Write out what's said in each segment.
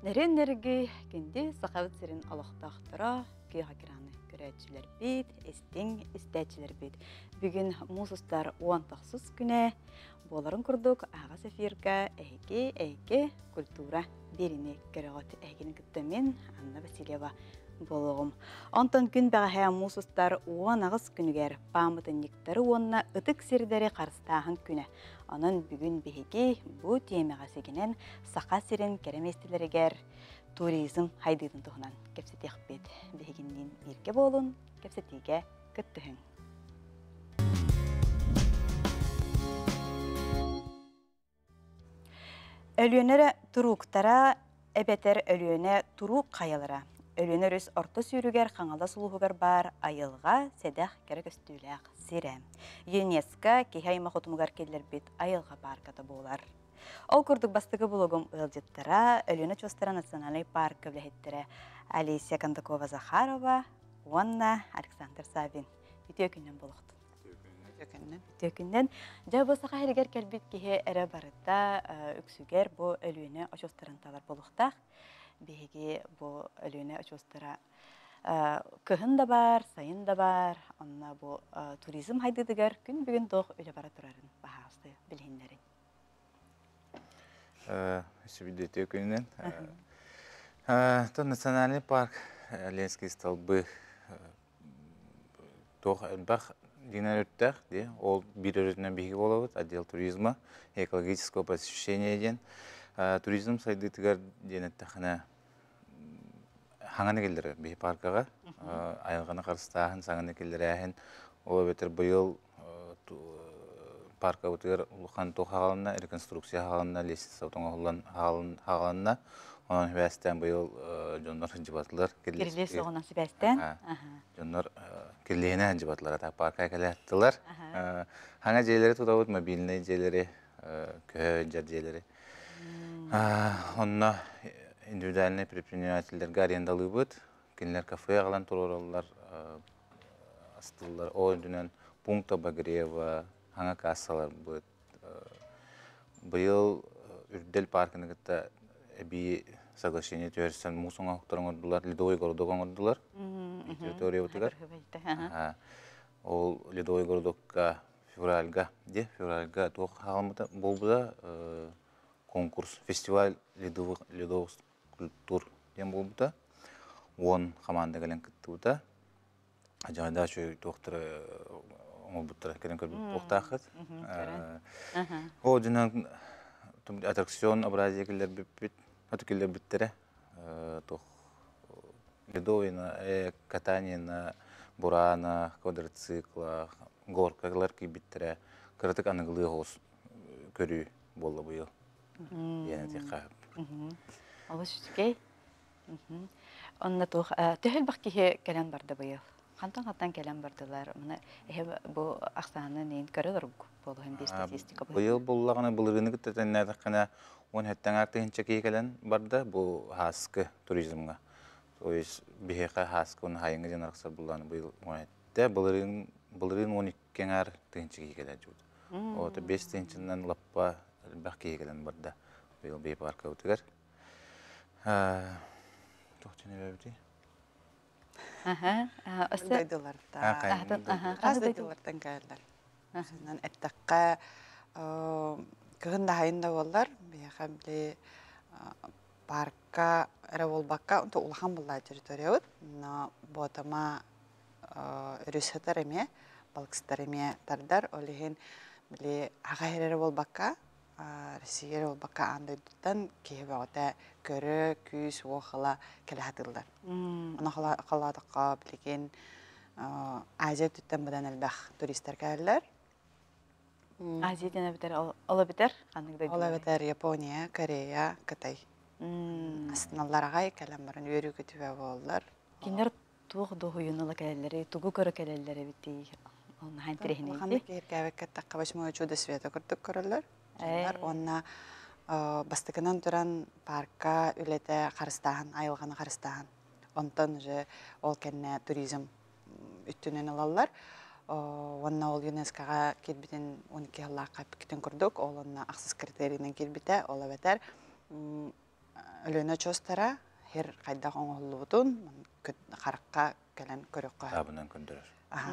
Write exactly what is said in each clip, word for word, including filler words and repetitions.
Нерен нерги кенди сақавыт сирин алықтақтыра күй хакираны көрәтчілер бейд, істің істәтчілер бейд. Бүгін мусустар уан тақсыз күне боларын күрдік аға сефирка әйке әйке культура беріне көрәғат әйгені күттімен Анна Васильева болуғым. Антон күн бәғі мусустар уан ағыз күнігер памытын нектары уанна ұтық сирдері қарыстағын күні. Анын бүгін бейге бұ темеға сегенен сақа сирин кереместілерігер туризм хайдыдың тұғынан кепсетек бет. Бейгеннен ерке болын, кепсетеге күттіхін. Өліөнері тұруқтара, әбетер өліөне тұру қайылыра. Өліөнер өз орта сүйрігер қаңалда сұлуғығыр бар айылға седақ керек өстіләқ сире. ЮНЕСКО кейхайма құтымығар келер бет айылға парката болар. Ол күрдік бастығы бұлығым ұлдеттіра, өліөне чостыра национальный парк өбләхеттірі Алисия Кондакова-Захарова, Уанна Александр Савин. Үті өкіннен болықты. Үті өкіннен. Жа болсаға әрігер кәлбет кейе әрі барыда үксігер бұл өліөне очостыранталар болықтақ. Беге бұл өліөне очостыра көхін да бар, сайын да бар. Онна бұл туризм хайдыдығар күн бүгін тоқ өлі бара тұрарын бағасты білгендерін. Сөбедеті өкінен. Национальный парк Ленский столбы тоқ әлбақ динар өттәқ. Ол бір өрітінен беге болауыд, отдел туризма, экологического посещения ден. Туризм сайдыдығар денеттіқіне хаңаны келдері бей паркаға, айылғаны қарыстағын, саңаны келдері әхін. Ол бетер бұйыл парка өтігер ұлған тоқ хағалына, реконструкция хағалына, лестница ұтыңа хағалына. Онан бәстен бұйыл жонлар жібатылар. Керлес оғынан бәстен? Жонлар керлейіне жібатылар, атақ парка әкелеттілер. Хаңа жейлері тұтауыд, мобильный жейлері, көхі жар жейлері. Онна индивидуальный предпринимательдерге арендалы бұд. Кенлер кафе ағалан тұроралар, астылар. О, дүнен пункта Багреева, хаңа кассалар бұд. Бұйыл үрдел паркыны күтті әбей соглашение түйерістен мұсыңа құқтарын ордылар, Ледовый городок оңырдылар. Теория бұтығар. Ол Ледовый городокка февральга, де, февральга тоқ хағалмыда бұл бұда конкурс, фестиваль ледовых культур дем бұл бұта. Он команда кәлен күтті бұта. Жағында шөй тоқтыры оңыл бұттыра кәлен көрбіт тоқтақыд. О, жүнен аттракцион образия келер бітпіт, өті келер біттірі. Ледовый катание на бурана, квадроцикла, горкалар кей біттірі. Кірітік анығылы ғос көрі болы бұйыл. Алла шүтікей. Онна тух төһөл бақ кеге кәлен барды бұйыл. Қантан-қантан кәлен бардылар. Бұл ақсаны нейін көрілер болуын бір статистика бұйыл. Бұйыл болағына бұлығыны күттетен нәдіққана он әттен артығынша кей кәлен барды. Бұл хаскы туризмға. Бігеқа хаскы оны хайыңы ден арқсар бұлағаны бұйыл он әтті. Бұлығын он еккен артығынша кей кәлен жүді. Оты бес тыңшынан лаппа бақ кей кәлен барды. Бұйыл бей парка өтігер. Тоқтен өбәбді? Қаздайдылардан кәлдер. Әттіққа күгін дағайында болар. Бияға біле паркка әрі болбаққа ұлған бұлла территория өт. Ботама үрісітер еме, балқыстар еме тардар. Олеген біле аға әрі болбаққа Россия болбаққа андайдықтан кейбі ота көрі, күйіс, оғыла кәлі хатылдар. Оны қаладыққа білеген Азия түттен бұдан әлбәқ туристер кәлілер. Азиядан әбітер ола бітер? Ола бітер Япония, Корея, Қытай. Астыналар ағай кәлім барын өрі күтібе болылар. Кендер туғы доғы юнылы кәлелері, туғы көрі кәлелері бітті. Оны хайын тірехіне еді? Оғанда кейір кәвек кәттіққа башмауы чуды света күрдік көрілер. Онна бастықынан тұран паркка үлеті қарыстағын, айылғаны қарыстағын. Онтан ол кәнне туризм үттінен алалар. Онна ол ЮНЕСКОға келбітін он екі жылға кәпіктен күрдік. Ол онна ақсыз критерийінен келбіті, ол әбетер өлөнө чостара хер кайда оңоллубутун каракка келен көрөккө. Табынан көндөрөр.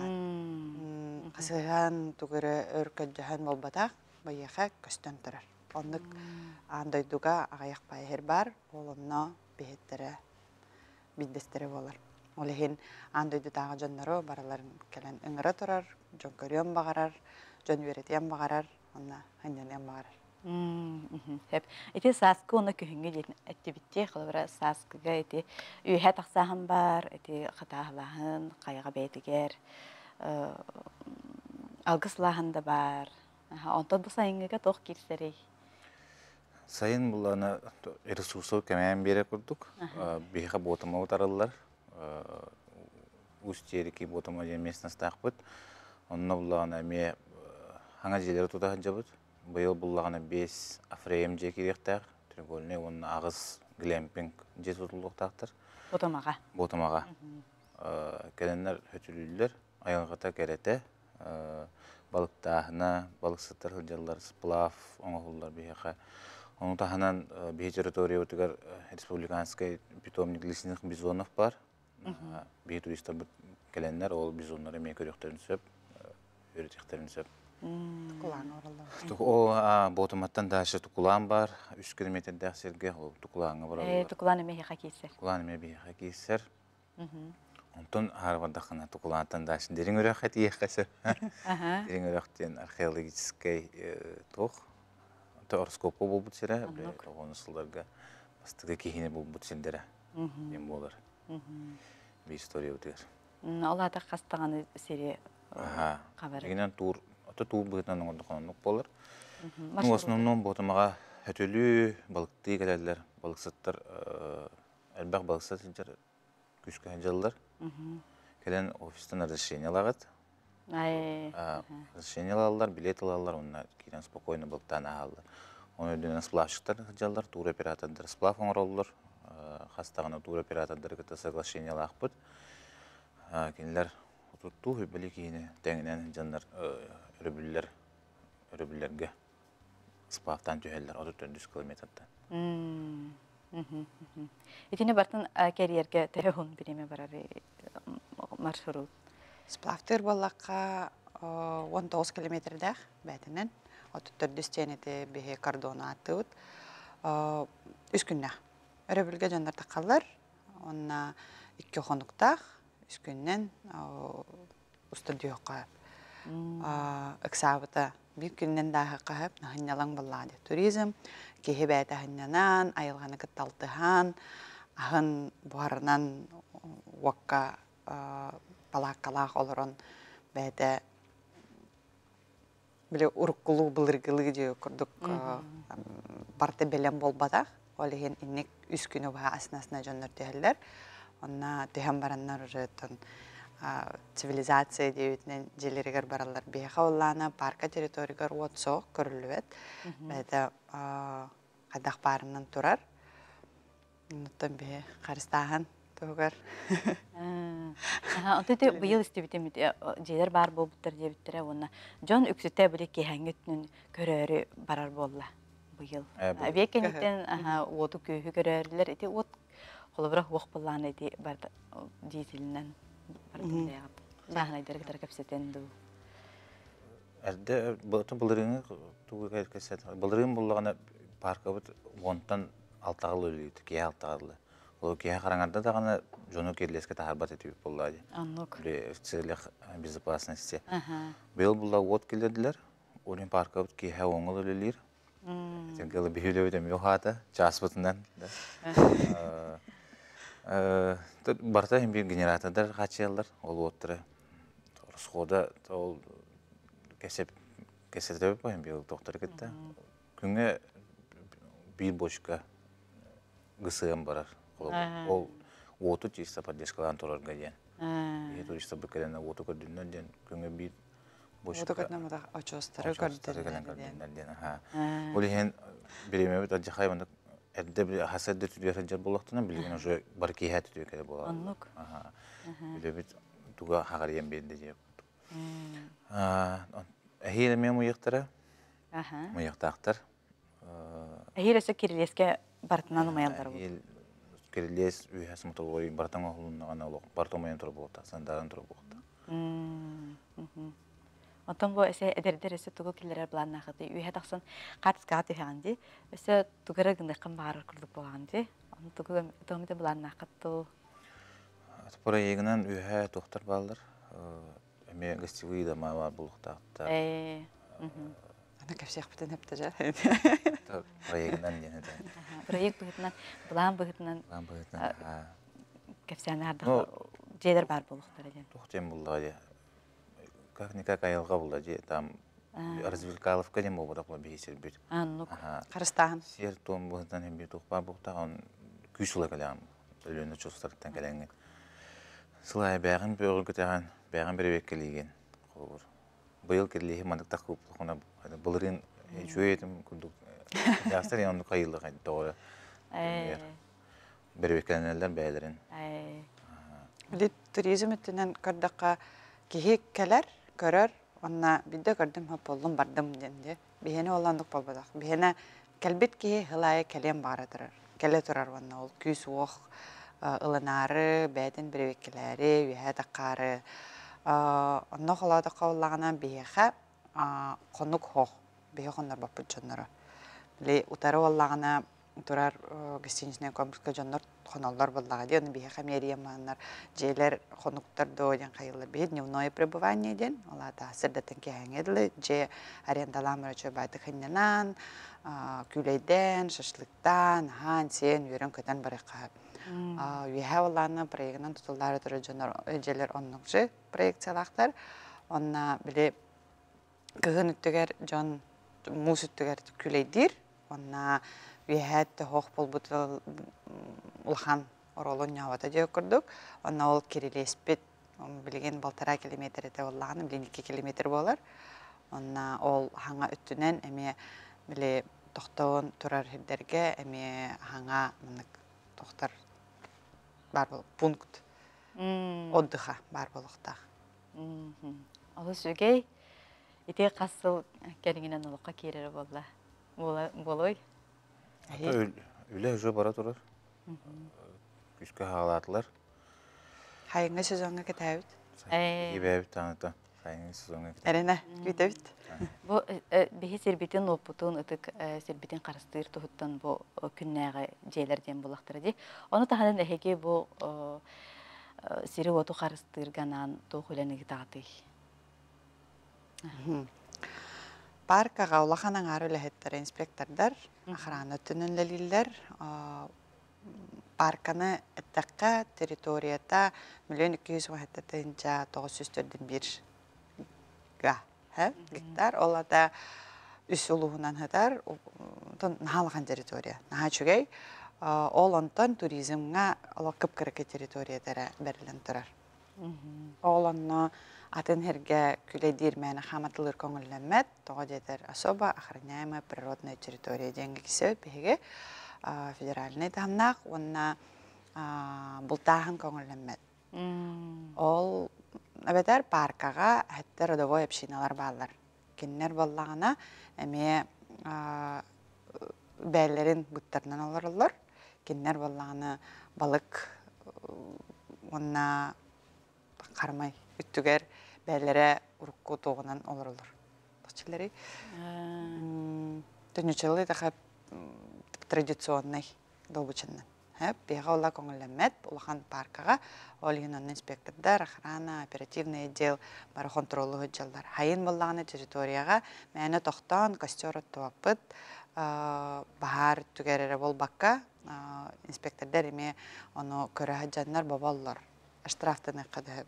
Касыган тугыры өркөджөһөн болбатак байыха көстөн турар. Оннук андойдуга агаяк байхер бар, олонно бехеттере биддестере болар. Олехин андойду тага жонноро бараларын келен ыңыра турар, жон көрөм багарар, жон веретем багарар, онна ханнен багарар. Хеп, эти саскы оны көһүнгө жетин активитте кылыбыра саскыга эти үйһә таксаһын бар, эти хатаһлаһын, кайга бетигер, алгыслаһын да бар. Онтон бу сайынгыга тох кирсерей. Сайын буланы ресурсу кемән бере курдук. Биха ботома утарылар. Устьерики ботома местность тахбыт. Онна буланы ме хаңа җиләре тутаһын җабыт. Быйыл буллагына бес афрейм же киректәр. Треугольный он агыз глэмпинг же тутулуктактыр. Ботомага. Ботомага. Келеннәр хөтүлүләр аягыта керете. Балыктаһына, балык сытыр хылҗаллар, сплав, оңгыллар биха. Onun tahanan bir territoriya ötüger Respublikanskay питомник лесных бизонов бар. Bir turistler gelenler ol bizonları emeğe körüklerini söp, öğretiklerini söp. Tukulan oralda. O botumattan daşı tukulan var. üç kilometre dağserge o tukulana var. E tukulan emeğe hakiyser. Tukulan emeğe bir hakiyser. Ondan harvada kana tukulantan daşın derin öreket iyi kası. Derin örekten arkeologический toh. Horoskopу болбут сире, бе тогонусуларга бастыгы кихине болбут синдере. Эм болар. Би история өтөр. Аларда кастаган серия кабары. Дегенен тур, ата тур бытан ондуконук болар. Ну основном ботомага хөтөлүү балыкты келелер, балыксыттар, элбак балыксыттар күскө жаллар. Келен офистен разрешение алагат. Ай. Разрешение алалар, билет алалар, онна кирен спокойно балыктан алалар. Оны өдөнөн сплавщиктар жаллар, тур оператордор сплав оңороллар, хастагына тур оператордор кете соглашение алакпыт. Кинилер отутту хөбөлү кийине теңинен жандар өрөбүллер өрөбүллерге сплавтан төһөллөр отуттан жүз километрден. Итине бартын карьерге телефон биреме барар маршрут. Сплавтыр баллакка он тогуз километрдах бәтенен отуттар дүстенете бехе кордона атыут. Үч күннә. Өрөбүлгө жандар такаллар. Онна икки хонуктах үч күннен устудиокка. Ыксабыта бир күннен дагы кахып, нахынялаң буллады. Туризм кеһе бәтә ханнанан, айылганы кытталтыхан, ахын буарынан вакка палаккалах олорон бәтә биле уруккулу былыргылы же көрдүк барты белем болбата. Олеген инник үч күнү ба аснасына жоннор төһөллөр. Онна төһөн бараннар үрөтөн цивилизация дейтинен желеригер баралар беха уллана парка территориягар отсо көрүлүбөт. Бәтә кадак барынан турар. Нуттан бе карыстахан тогар. Аха, онтете быйыл истебитем желер бар болбуттар дебиттере онна. Жон үксүтө биле кехангеттин көрөрү барар болла быйыл. Векенитен аха оту көйү көрөрлөр эти от холобра хок боллан эти бар дизелинен бардын ягып. Сахнайдер кетер кепсетенду. Эрде бото булырыны туга кесет. Булырын буллагана паркабыт вонтан алтагылы үлүйт, ке алтагылы. Ол ке караңарда да гана жону керлеске тахарбат этип боллады. Аннук. Бе целях безопасности. Бел булла от келдилер. Олин паркабыт ке ха оңол үлүлөр. Теңгеле бирөлөбөдөм йохата, часпытынан да. Э, барта бир генератордар качылар, ол оттура. Русхода ол кесеп кесетеп коем бил доктор кетти. Күнгө бир бочка гысым барар. Ол оту чисто поддержкалан турарга ден. Э, туристтер бекелен оту көрдүнөн ден күнгө бир бочка. Оту көрдүнөн очостары көрдүнөн ден. Ха. Ол ен биремебит ажахайбында эрде бир хасадды түгөрөжөр болоктун билген уже бар кийет түгөрө болот. Аннук. Ага. Билебит туга хагарыям берди деп. А, эхире мен муяктара. Аха. Муяктактар. Эхиресе кирилеске Бартынан умаялдар бу. Ел керелес үйәс мотовой бартан оғылынаған олық бартомайын тұры болықта, сандарын тұры болықта. Онтон бу эсе эдердер эсе тугу киллерер булан нахыты. Үйә тақсын қатыскаат үйәнди. Эсе тугара гындыққан бағарыр күрдік болғанди. Оны тугу томиде булан нахыты. Атпора егінен үйә тоқтар балдар. Эме гостевые дома бар болықтақта. Ана кәпсек бітін әпті жа. Проектнан дені де. Проект бұғытынан, бұлан бұғытынан Бұлан бұғытынан. кәпсәні ардық жейдер бар болықтар еден. Тоқтен бұлда де. Как-никак айылға бұлда де. Там развлекаловка дем болбада құла бейсер бір. Аннук. Қарыстағын. Сер том бұғытынан hem bir тоқпа бұқта, он күйсіла кәләм. Өліні чоқстарттан кәләңген. Сылай бәғін бөғіл көтәған, бәғін бір веккелеген. Бұйыл керлейі мандықтақ көптіқона бұлырын жөй етім күндік. Ястар ең ондық айылды қайды тоғы. Бір веккеленелер бәйлерін. Білі туризм үттінен көрдіққа кейі кәлер, көрір, онна биде көрдім хөп болдым бардым денде. Бейені оландық болбадақ. Бейені кәлбет кейі ғылайы кәлем бары тұрар. Кәле тұрар онна ол күйс оқ, ылынары, бәдін бір веккелері, үйә таққары. Онна қолады қауылағына бейеқі қонық хоқ. Бейе қондар баппыт жонлары. Білі ұтары олағына тұрар гостиничный комплекска жонлар қоналдар болдаға де, оны бейеқі мерием бағынар жейлер қонуқтарды ойден қайылы бейді, дневное пребывание ден, ола да сірдетін кең еділі, же арендаламыр өчі байды қинденан, күлейден, шашлықтан, хан, сен, үйрен көтен барыққа. Үйе оланы проектінен тұтылдары тұры жейлер оннықшы проекциялақтар, онна білі кығын үттігер жон мус үттігер күлейдір, онна үйәтті хоқ бол бұтыл ұлхан оролын яуата жау күрдік. Онна ол керелеспет, білген балтара километр еті олағаны, білген екі километр болар. Онна ол хаңа үттінен әме біле тоқтауын тұрар хердерге әме хаңа тоқтар бар бол, пункт отдыха бар болуқтақ. Олы сөгей, ете қасыл кәріңінен ұлыққа керері болой? Үлі үжі бара тұрар. Күшкі ғалатылар. Хайыңға сезонға кетәуіт? Ебәуіт таңыта. Хайыңға сезонға кетәуіт. Әріне, көйтәуіт? Бұ бейі сербетін опытын, ұтық сербетін қарыстыр тұхыттан бұ күннәғі жейлерден болақтыры де. Оны тағанын әхеге бұ сері оту қарыстырғанан тоқ өләнігі тағаты. Паркаға улаханан ары үләхеттер инспектордар, охрана түнінлелілер, парканы әттәққа территорията миллион екі жүз мәхеттетінча тоғыз жүз төрден бір гектар. Олада үс ұлығынан хатар, нағалған территория. Наға чүгей, ол онтан туризмға қып-кірікі территориядары бәрілін тұрар. Ол онны атын herge күлейдер мәні қаматылыр көңілінмәд, тоға дедер особо охраняемая природная территория денгі кісі бейге федеральный тамнақ, онына бұлтағын көңілінмәд. Ол әбетер паркаға әтті родовой общиналар балар. Кеннер боллағына әме бәлерін бұттарынан оларылыр. Кеннер боллағына балық онына қармай үттігер бәлері ұрыққу тоғынан олырылыр. Бұқчылары түнічілі тақап традиционный долбычыннан. Беға ола көңілімет, ұлған паркаға олығын онын инспектордар, охрана, оперативный отдел, бары контролы ғыджалдар. Хайын болағаны территорияға мәні тоқтан, костер оттуапыт, бағар түгәрері бол баққа, инспектордар еме оны көрі ғыджанлар бабалылар. Штрафтаны қады.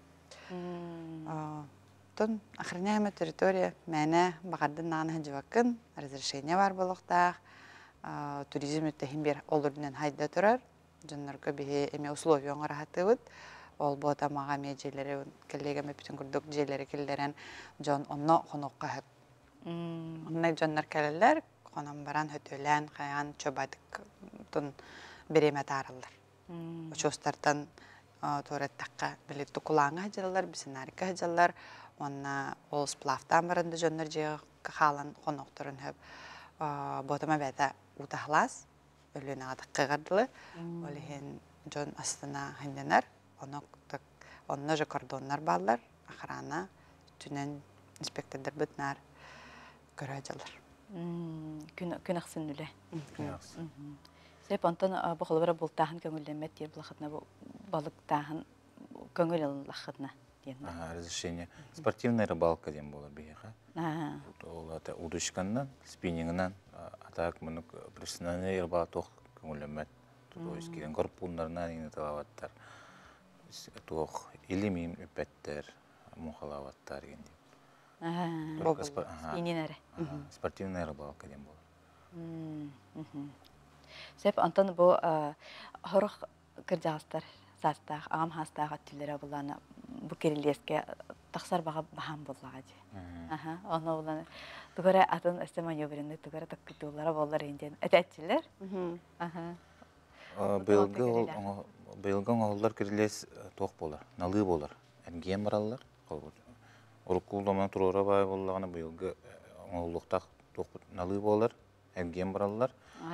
Тон охраняемая территория мәне бағардын нағаны ғыджывақын, разрешение бар болуқтақ, туризм өттәхін бір олырдынан хайда тұрар. Жоннарға бе эме условия оңара хатыбыт. Ол бота мага ме желери келлеге ме бүтүн күрдүк желери келдерен жон онно хонокка хеп. Онна жоннар келелер, хонон баран хөтөлән, хаян чобадык тун береме тарылдар. Очостартан torеттаққа білі тұқылаңа жалар, бісінарika жалар, онна ол сплавтан барынды жоннар жеға қалан қонуқтырын хөп. Ботама бәді утахлас, өлүн адык кыгардылы. Олехен жон астына хенденер, онок так онно же кордоннар баллар, охрана түнен инспектордар бытнар көрөжалар. Күн күн аксын үле. Сеп антон бу холбара бултаһын көңүлләмәт дип булахатна бу балыктаһын көңүл аллахатна диен. Ага, разрешение. Спортивная рыбалка дем була бияха. Ага. Ол ата удочканнан, спиннингнан, а так муну профессиональный рыбалка тох көңүлләмәт. То есть кирен корпуннарынан ине талаваттар. Тох илимим үпәттер, мухалаваттар ген дип. Ага. Ининәре. Спортивная рыбалка дем була. Сеп антон бу хорох кыржастар састах ам хастах аттилер булана бу керилеске таксар бага бахан буллага ди. Аха, аны уланы тугара атын эстеманьо беренде тугара таккытылары боллар инден этәтчилер. Аха. Быелгы ол быелгы оңоллар керилес тох болар, налыы болар. Энгем бараллар. Урукулдаман турора бай боллаганы быелгы оңоллуктак тох налыы болар, энгем бараллар.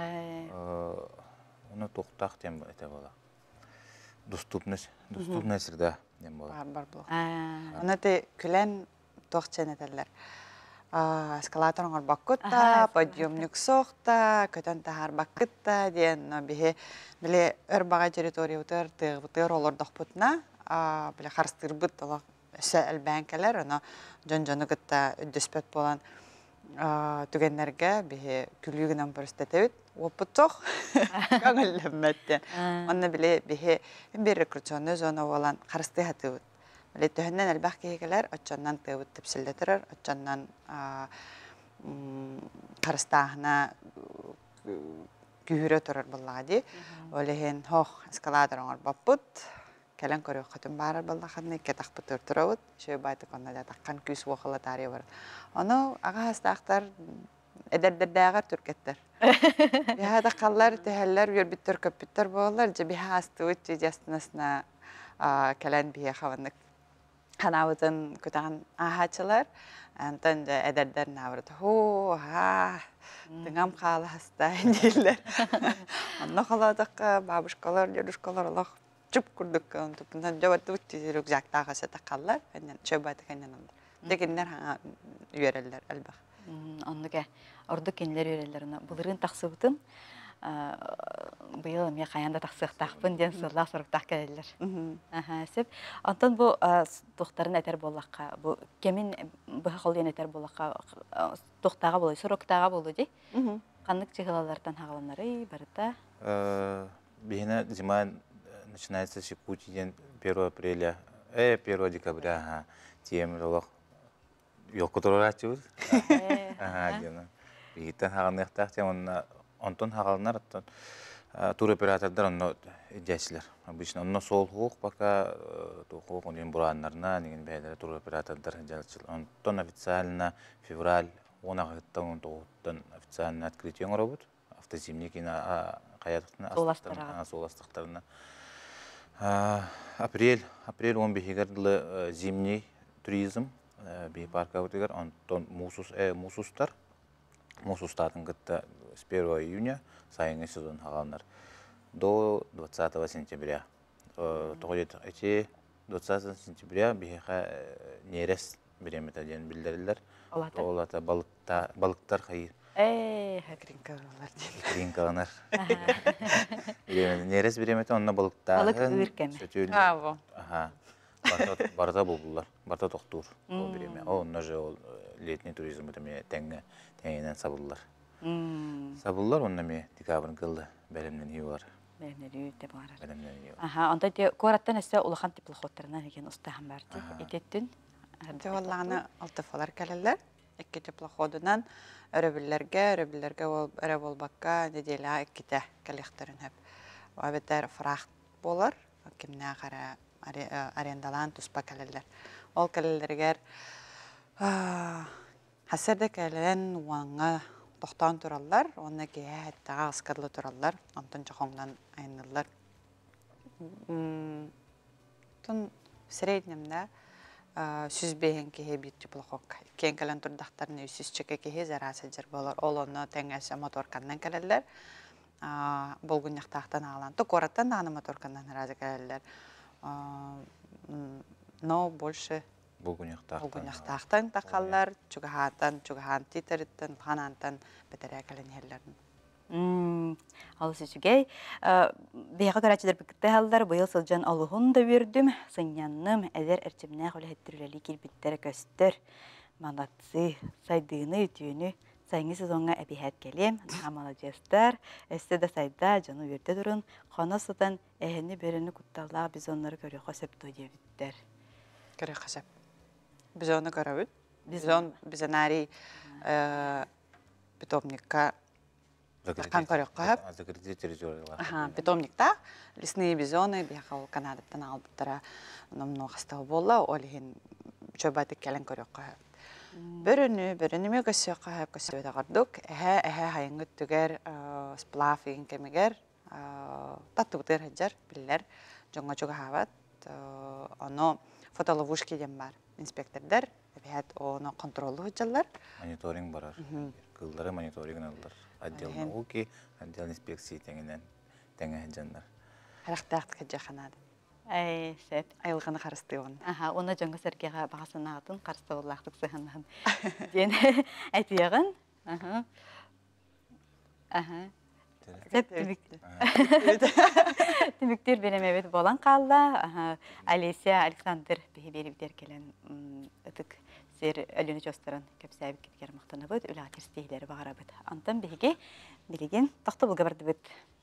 Оны тоқтақ дем әте бола. Доступность, доступность среда дем бола. Бар бар бола. Оны те күлән тоқчен әтәләр. Эскалатор оңыр бақытта, подъемник соқта, көтен тағар бақытта ден бихе біле өр баға территория ұтыр, тығытыр олар доқпытна, біле қарыстыр бұт олақ өсі әлбәнкелер, оны жон-жоны күтті үддіспет болан түгеннерге бихе күлігінен көрістетеуіт, опытсоқ көңіліммәтті. Оны біле бихе бір рекрутационный зона болан қарысты хатыуыт. Біле төхіннен әлбәқ кейгелер, отчаннан тыуыт тіпсілдетірір, отчаннан қарыстағына күйірі тұрыр бұллады. Олеген хоқ эскалатор оңыр баппыт, кәлін көрі қытын барыр бұллақаны, кетақ бұтыр тұрауыт, шөй байты қонада таққан күйс оқылы тария бар. Оны аға хастақтар эдердердәгәр түркеттер. Яһа да қаллар тәһәлләр үрбиттер көппиттер болар, җибиһа астыут җастынасына кәлән бия хаваннык. Ханавытын көтәгән аһачылар, антан эдердер наврат. Хо, ха, тыңам кала хаста диләр. Анна халадыкка бабушкалар, дедушкалар Аллах чүп күрдүк, тупындан җават үттерүк жактага сата каллар, аннан чөбәт кеннән алар. Дегеннәр ха үйрәләр әлбәт. Онныга орду кенлер үрелеріне бұлырын тақсыбытын бұйыл мен қаянда тақсықтақпын ден сырлақ сұрықтақ кәлелер. Сеп, антон бұл тоқтарын әтер болаққа, бұл кемін бұғы қолден әтер болаққа тоқтаға болу, сұрықтаға болу дей? Қанық чығылалардан хағаланары барыта? Бейіне зима начинается Шикутиден первого апреля, э, первого декабря, тем олақ Йоку турачуз. Ага, дена. Бигиттен хагалныктак тем онна онтон хагалнар туроператордар онно идеячлар. Обычно онно сол хук пока то хук онен бураннарна деген бәйләре туроператордар жалчыл. Онтон официально февраль онагыттан тоғыттан официально открытие робот. Автозимники на каятына соластыктарына. Апрель, апрель он бигердлы зимний туризм. Би парка утыгар, антон мусус э мусустар, мусустатын гытта с первого июня сайынгы сезон хагалнар до двадцатого сентября. Тоғыдет эти двадцатого сентября бихеха нерес беремет аден билдерлер. Олата балыкта балыктар хайыр. Э, кринкалар. Кринкалар. Нерес беремет онна балыкта. Балык үркем. Аво. Ага. Барда болдулар, барда тоқтур ол береме. Онна же ол летний туризм өтеме тәңге тәңгенен сабыллар. Сабыллар онна ме декабрын кылды бәлемнен хиуар. Бәлемнен үйітті бағар. Бәлемнен хиуар. Аха, онда де көраттан әсі улахан типлі хоттарынан еген ұстағын барды. Ететтін? Теоллағаны алтыфалар кәлелер. Әкке типлі ходынан өрөбілерге, өрөбілерге өрө болбаққа неделя әккеті кәлектірін әп. Өбеттер фрахт болар, кемне қара арендалан туспа кәлелер. Ол кәлелергер хасырды кәлелен уаңа тоқтан тұралар, оны кея әттіға ғысқырлы тұралар, онтын жоқоңдан айнылар. Тун среднемді сүзбейін кеге бейт жүпліқоқ. Кен кәлен тұрдақтарыны үсіз чеке кеге зарасы жыр болар. Ол оны тәңәсі моторканнан кәлелер. болгуньяктаактан алан. То кораттан аны моторкандан разы кэллер. Но больше болгуньяктаактан такаллар, чугаһаатан, чугаһаан титериттен, ханантан бетерэ кэлэнеллерин. Ал сүчүгэй, бияга карачыдар бикте халдар быйыл сылжан алуһун да бердим, сыньянным, эдер эрчимнэ холеттүрүлели кирбиттер көстөр. Манатсы, сайдыны үтүөнү, сайыңы сезонга эбиһэт келем, амалажестар, эсте да сайда жаны берде турун, хана сытан эһени берени кутталлаа биз оннору көрөкө сөптө дебиттер. Көрөкө сөп. Биз оны көрөбүт. Биз он бизенари питомникка Такан көрөккө. Ага, питомникта лесные бизоны бияга Канадаттан албыттара номно хастал болла, олихин чөбатык келен көрөккө. Бөрүнү, бөрүнүмө көсөккө көсөдө гардык. Эһе, эһе хайыңгы түгер сплафин кемигер, таттыбытыр хаджар биллер, жоңго чуга хават. Оно фотоловушки дем бар. Инспектордар, бихат оно контроллу хаджалар. Мониторинг барар. Кылдары мониторинг алдар. Отдел науки, отдел инспекции теңинен теңе хаджандар. Характаакты хаджа ханады. Ай, сет. Айылганы карысты он. Аха, оны жоңго сергега багасынаатын карысты боллактык сыгыннан. Ден айтыягын. Аха. Аха. Сет тимиктер беремебет болан калла. Аха, Алесия Александр бихиберибдер келен ытык сер өлүнү чостарын көпсәбик кеткер мактаныбыт, үлатир стейлери багарабыт. Антан биге билеген тахта булга бардыбыт.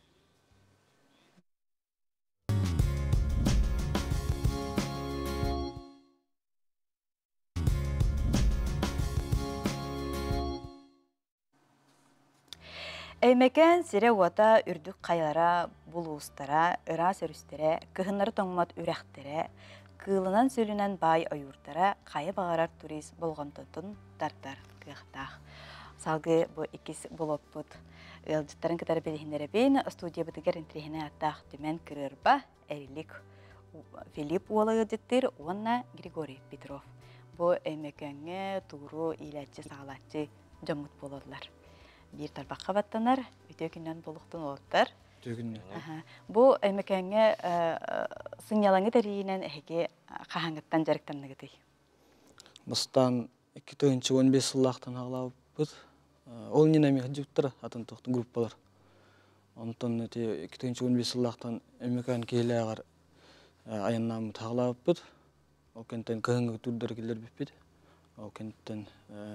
Эймекен сире уата үрдүк кайлара, булуустара, ыра сөрүстере, кыһыннары тоңмат үрәхтере, кылынан сөлүнен бай аюртара, кайы багарар турист болгонтотун тартар кыахтах. Салгы бу икис болоппут. Элжиттарын кытары белихиннере бейн, студия бытыгер интрихине аттах түмен кырырба, эрилик Филипп уолагы жеттир, онна Григорий Петров. Бу эймекенге тууру иләтчі сағалатчы жомут болодлар. Bir tarbaqa battanar, ütö gündən boluqdan oldular. Ütö gündən. Bu əməkəngə sınyalanı təriyinən əgə qahanqıtdan jarıqdan nəgədi. Bustan iki bin on beş yıllaqdan ağlabıd. Ol ninəmi həcübtür атын тоқты группалар. Ondan öte iki bin on beş yıllaqdan əməkən keyləğər ayanlamı tağlabıd. O kəntten qıhınğı türdər gelər bipid. O kəntten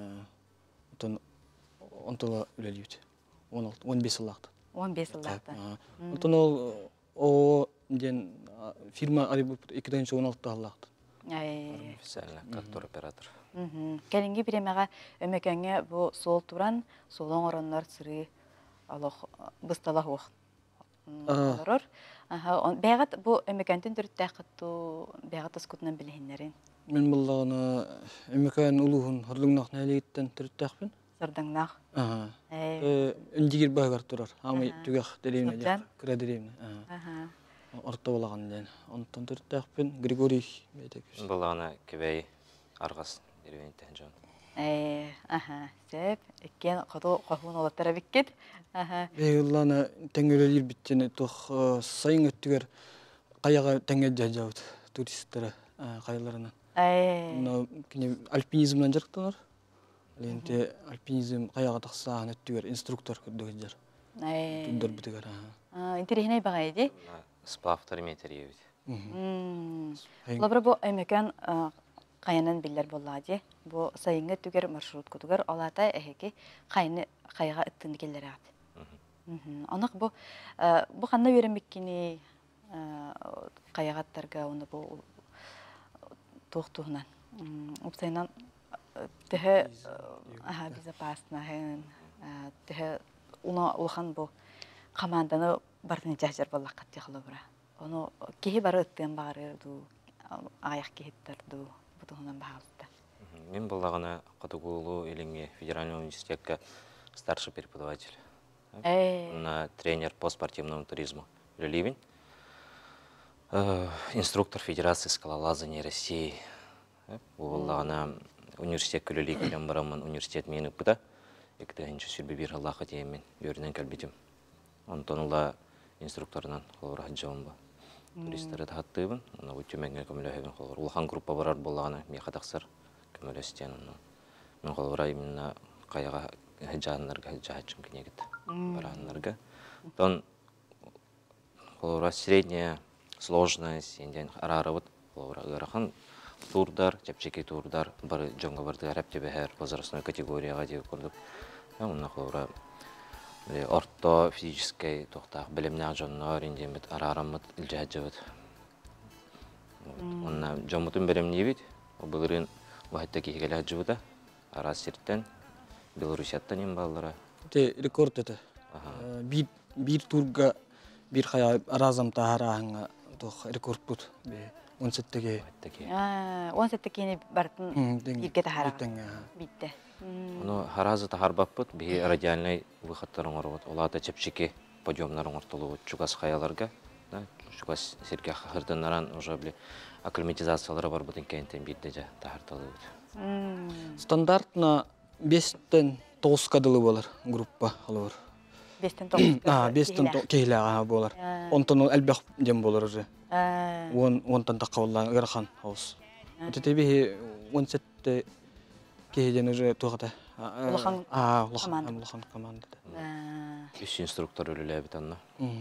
онтола үлелүйт. он беш yıllaqdan. он беш yıllaqdan. Ondan ol o ден фирма арыбыт iki bin on altıda yıllaqdan. Ай. Официально, как туроператор. Кәлинге биремега өмекәңе бу сол туран, солон ороннар сыры алох быстала хух. Олорор. Аха, бәгат бу өмекәнтен төрттә кытту, бәгат аскутнан билһиннәрен. Мен буллагына өмекән улуһун хорлугнак нәлиттен төрттәкпин. Сырдыңнақ. Ага. Үндигер багар турар. Хамы түгәх дәрәмә дә. Кыра дәрәмә. Ага. Орта булаган дән. Онтан төрттәкпин Григорий бәйтек. Буллагына кебей аргас дәрәмәтен жан. Э, аха. Сеп, экен кото кохун олаттара биккет. Аха. Бейлана тәңгөлелер биттене тох сайын өттүгер каяга тәңгә жаҗаут туристтер кайларынан. Э. Но кине альпинизмнан жарыктанар. Ленте альпинизм каяга таксаан өттүгер инструктор көрдөгөр. Э. Түндөр битегер. А, интерехне багайды. Сплав терметриев. Мм. Лабра бу эмекан каянан биллер боллади. Бу сайынга түгер маршрут көтүгөр алата эһеки кайны кайга ыттын келлерат. Мм. Анак бу бу ханна беремиккини каягаттарга уну бу тохтугунан. Упсайнан Тэхэ аха безопасно хэн тэхэ уна улхан бу команданы бартын жажар боллак каттыхлы бара. Ону кеһи бары ыттын бары ду аяк кеһиттерду бутунан баалды. Мен буллагына Катугулу Илинге федеральный университетка старший преподаватель. Э. На тренер по спортивному туризму Люливин. Инструктор Федерации скалолазания России. Буллагына университет күлөлик белән барамын, университет мені пыта. Экте инче сүрбе бир Аллаһка тиемен, йөрнән кәлбитем. Онтон ула инструкторынан холора хаджамба. Туристтары тахаттыбын, она үтүмеңге көмөлөһөбүн холор. Улахан группа барар боллагана мехатаксар көмөлөстен аны. Мен холора именно каяга хаджаннарга хаджачым кенегит. Бараннарга. Тон холора средняя сложность, инден арарабыт холора ырахан турдар, чепчеки турдар, бары жонго барды арап тебехер возрастной категорияга деп көрдүк. Онна холора орто физической тохтах билимнак жоннор инден бит арарамыт илжаджыбыт. Онна жомутун беремнебит, былырын вахатта кигеле жыбыта, арас сирттен Белорусияттан ем баллара. Те рекорд это. Бир бир турга бир хая аразам тахараңа тох рекорд бут. он сеттеге. А, он сеттеге бартын бирге тахара. Битте. Ну, харазы тахарбап бут, би радиальный выходтарын орот. Олата чепчики подъемнарын ортолу чугас хаяларга, да, чугас сирге хырдыннаран уже бли акклиматизациялары бар бутын кентен битте же тахартылы бут. Стандартна бестен тоғызға дылы болар группа алыр. Бестен тоғызға? А, бестен кейліға болар. Онтан әлбәқ дем болар уже. Онтан таққа болар ғырхан ауыз. Өте бейі он сетте кейден уже тоғыда. Улахан командада. Үш инструктор өлілі әбіт анна.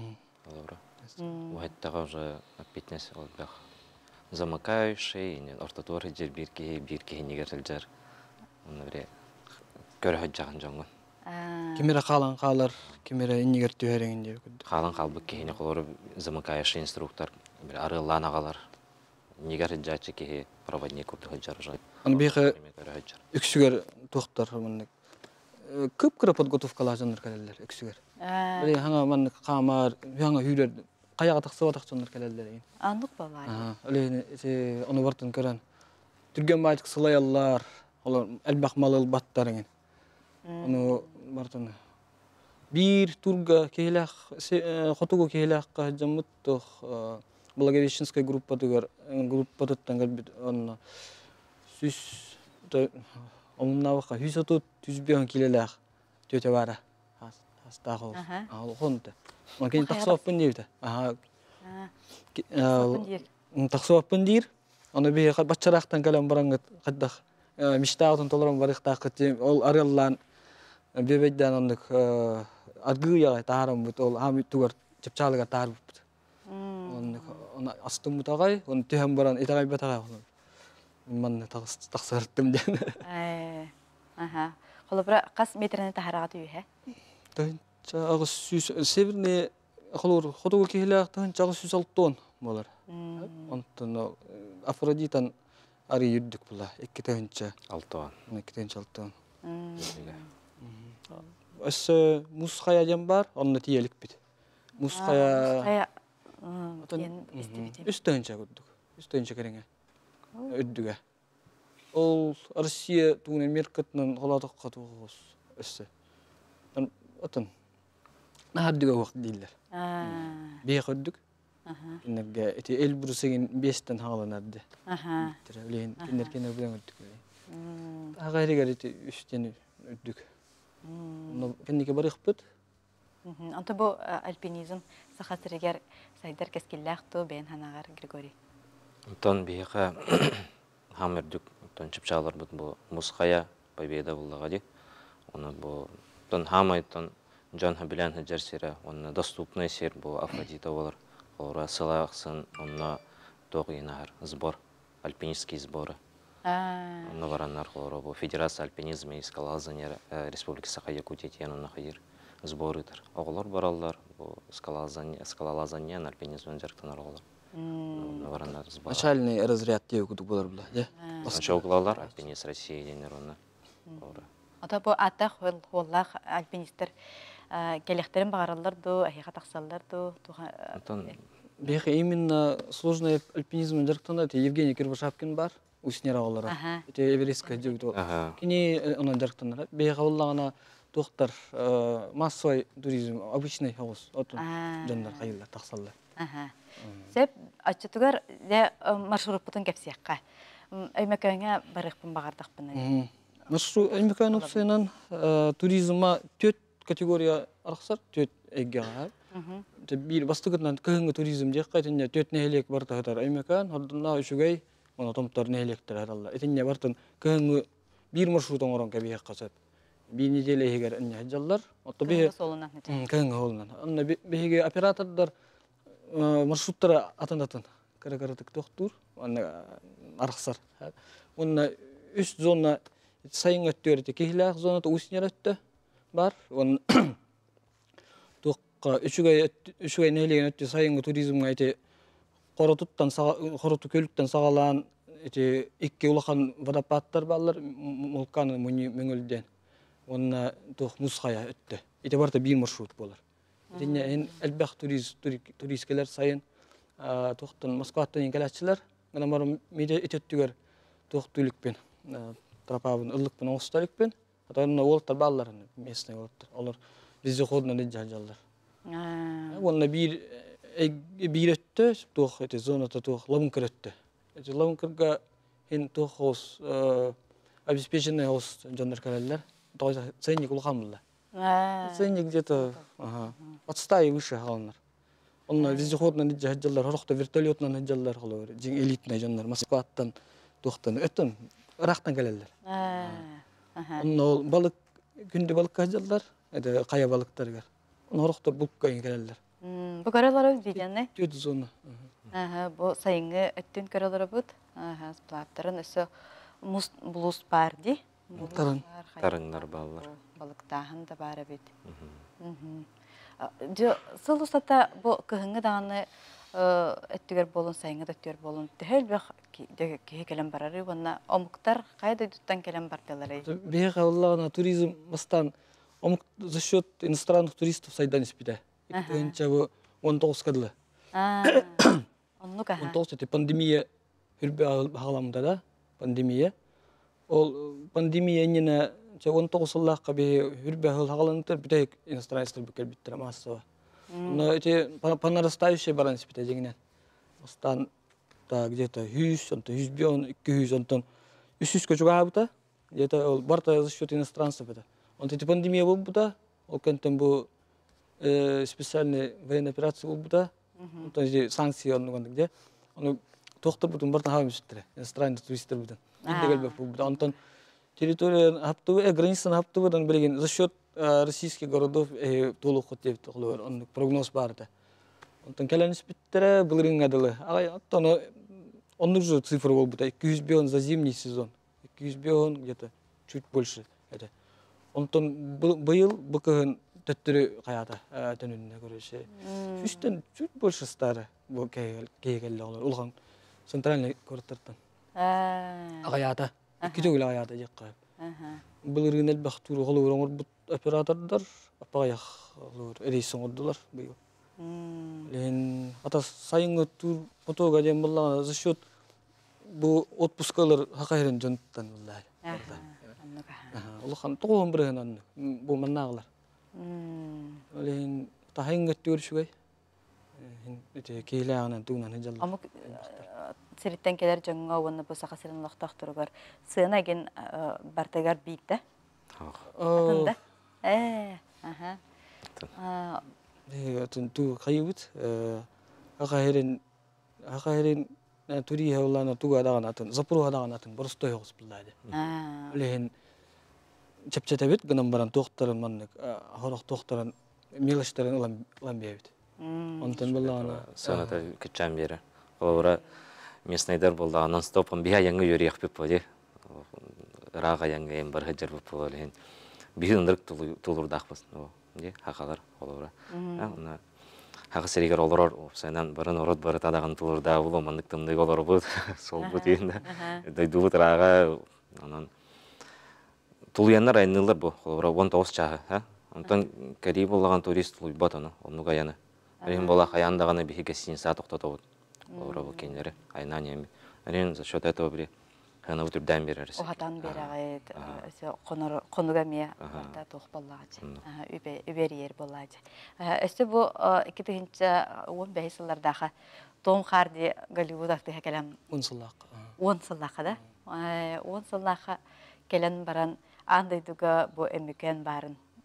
Уайттаға уже пятнес олбәқ. Замыкающий, ортотор жер бирке, бирке негер жер. Оны біре көрі хаджаған жоңын. Кемері қалан қалар, кемері инегер түйереңін деп көдді. Қалан қалбы кейіне қолары замыкающий инструктор, арылан ағалар. Негер хаджачы кейі проводник көрді хаджар жай. Аны бейхі үксігер тоқтар. Көп кірі подготовкалар жаныр кәлелер, үксігер. Біле хаңа манны қамар, хаңа хүйрер, қаяға тақсыва тақ жаныр кәлелер. Андық балай. Олейін, оны бартын көрін. Түрген байтық сылай аллар, әлбәқ малыл баттарыңын. Оны бартын. Бір турга кейләқ, хотугу кейләққа жамыттық Благовещенская группа түгер, группа тұттан кәлбет, оны сүз, онына баққа, хүс отут түзбеғын келеләқ төте бара. Астағы ол. Қонды. Оны кейін тақсуаппын дейді. Тақсуаппын дейір. Оны бей батчарақтан кәлем бараңғыт қаддақ. Миштағытын толырын барықтақ қытем. Ол арылан бебейден ондық адғы яғай тағарым бұд. Ол ам түгер чепчалыға тағар бұд. Оны астым бұтағай, оны түйен баран етағай бәтағай. Манны тақсырттым ден. Қолы бұра қас метріне тағараға түйі, ә? Ағыз сүз, северне қолыр қотығы кейләқ тағынша ағыз сүз алттон болар. Онтын Афродитан ары юрдік бұла, екі тағынша. Алтуан. Екі тағынша алтуан. Өсі мұсқая дем бар, онына тиелік біт. Мұсқая... Үс тағынша көддік. Үс тағынша кереңе. Өддіге. Ол Россия туғын меркетінің қоладыққа туғыз өсі. Отын, нағардыға уақыт дейілер. Бейқ өддік. Кенерге, әте әл бұрысыген бестен хағаланарды. Олейін, кенер кенер бұдан өддік. Ағайрегер әте үстен өддік. Кенеге барық бұд. Анты бұл альпинизм сақатырегер сайдар кәскелләқту бәйін ханағар Григорий. Онтан бейқа хамердік, онтан чыпчалар бұд бұл мұсқая победа бұллаға де. Оны бұл Тон хамайтон Джон Хабилян хаджарсира, он доступный сир был Афродита волар, ора сылақсын, он тоғинар сбор, альпинистские сборы. Он варанар ора был Федерация альпинизма и скалолазания Республики Саха-Якутия тяну находир сборы тар. Оғлар бараллар, скалолазания, скалолазания, альпинизм жарктанар оғлар. Варанар сбор. Начальный разряд те куду болар бла, да? Сначала альпинист России денер он. Ата бу ата холлах альпинисттер келехтерин багаралар ду, ахига таксаллар ду. Бехе именно сложный альпинизм жарктанда это Евгений Кирбашапкин бар, уснера олар. Это Эверестка жигдо. Кини онан жарктанда бехе боллагана доктор массовый туризм обычный хаус. Отун жандар кайылар таксаллар. Ага. Сеп ачтыгар де маршрут бутун кепсиякка. Өймөкөнгө барыкпын багардакпын. Маршрут Эльмекан опсайнан туризма төт категория арақсар, төт эггеға. Bir бастығынан көхінгі туризм дек қайтынне төт нәйлек бартағытар әймекан, ордына үшігей, оны томптар нәйлектір әралла. Етінне бартын көхінгі bir маршрутын орын кәбейек қасат. Bir неделе егер үнне жаллар. Көхінгі солынан. Көхінгі солынан. Онна бейге оператордар маршруттары атын-атын. Кәрі-кәрітік тоқтур, арақсар. Онна үш зона сайын өттер еті. Кейлі ақ зонаты ұсынер өтті бар. Үшігай нәйлеген өтті сайынғы туризмға әйті қороту көліктен сағалан икке улахан водопадтар балар мулканы мөңөлден. Онна тоқ мұсқая өтті. Эти барта bir маршрут болар. Эти әлбәқ туристкелер сайын тоқтан Москваттан енгеләтшілер. Гана барым меде ететтігер тоқ түлікпен, тропабын, ұлықпен, оңыстарықпен. Атайынна олықтар балар, местный олықтар. Олар бізде қодына деді жалдар. Онна bir bir öttü, toh eti zonata toh lavınkır öttü. Eti lavınkırga hen toh hos обеспеченный hos жандар караллар. Тоғыза ценник улхамдылар. Ценник где-то отстаи выше халанар. Онна вездеходна диджа хаджаллар, хорохта вертолетна хаджаллар холор. Жин элитный жандар Москваттан тохтан өттөн ырактан келелер. Онна ол балык күндө балык хаджаллар, эти кая балыктарга. Хорохта букка келелер. Bu karalары бидяны? Төт зона. Бу сайынгы өттөн каралары бут. Сплаттарын өсө блуз бар ди. Таран. Тарыңдар балалар. Балыктахын да бары бит. Сыл устата бу кыһыңы даганы өттүгөр болун сайынгы өттүгөр болун. Тәһәл бе кеһе келем барары бунна омуктар кайда туттан келем бардылары. Бега Аллахна туризм бастан омук за счет иностранных туристов сайдан испиде. Итенче бу он тогуз кадлы. А. Онну каха. он тогуз эти пандемия хүрбе хагаламда да, пандемия. Ол пандемия эне он тогуз сыллакка бе хүрбе хагалантыр бите иностранецтер бекер биттер массова. Но эти понарастающие баран спите жеңнен. Остан та где-то жүз, онто жүз бен, эки жүз, онтон үч жүзгө чуга бута. Где-то ол барта за счет иностранцев это. Он эти пандемия бол бута, ол кентен бу специальный военная операция был буда, то есть санкции он ну где, он тоқтар бутун бартан хавим шиттре, иностранный туристер бутун, индегел бек буда, он тон территория хаптывы, граница хаптывы, он билеген за счет российских городов толу хотев толу, он прогноз барда, он тон келен шиттре, былырын гадылы, а он он уже цифры был буда, эки жүз бен за зимний сезон, эки жүз бен где-то чуть больше это, он тон был быкын төттүрү каята төнүнө көрөшө. Үчтөн чуть больше стары бу кейгеле олор. Улган центральный курорттан. А каята. Эки жөгүл каята жакка. Булырын элбак туру голор оңор оператордор апаяк олор рейс оңордулар быйыл. Лен ата сайынгы тур фотога дем булла за счет бу отпускалар хакайрын жонттан булла. Улган тогон бирен бу маннаглар. Лен тахинг төөршүгөй. Эти кейләгәнән тугнан хәҗәлләр. Амук сириттән келер җаңга уны бу сахасырын лохтахтыргар. Сына ген бартагар битте. Атында. Э, аха. А, э, тун ту кайбыт. Э, агайрын агайрын тури хавлана туга даган Запорога даган атын борстой хос булдайды. А. Лен чепчетебит гынан баран тоқтарын маннык хорох тоқтарын милаштарын улам улам бебит. Онтон буллана саната кечен бери. Олора местныйдар булда анан стопын бия яңгы йөрек беп боди. Рага яңгы эм бар хаҗар беп болен. Бигендирк тулурдакбыз. Ди хакалар олора. Ана хакы серигер олорор сенен барын орот бары тадаган тулурда улу мандыктымды олор бу. Сол бу дейинде. Дайдуу рага анан Тулуяннар айнылар бу, олора он тогуз чагы, ха? Онтон кери болгон турист луйбат аны, онуга яны. Рен бола каяндаганы бихи гостиница токтотобут. Олора бу кенлери айна неми. Рен за счет этого бри хана утурдан берерс. Охатан берагы, өсө конор конуга мия барта тохпаллаачы. Үбе үберьер боллаачы. Өсө бу эки миң он беш жылдарда Том Харди Голливудакты хакалам он сыллак. он сыллакка да. он сыллакка келен баран андайдыга бу эмекен барын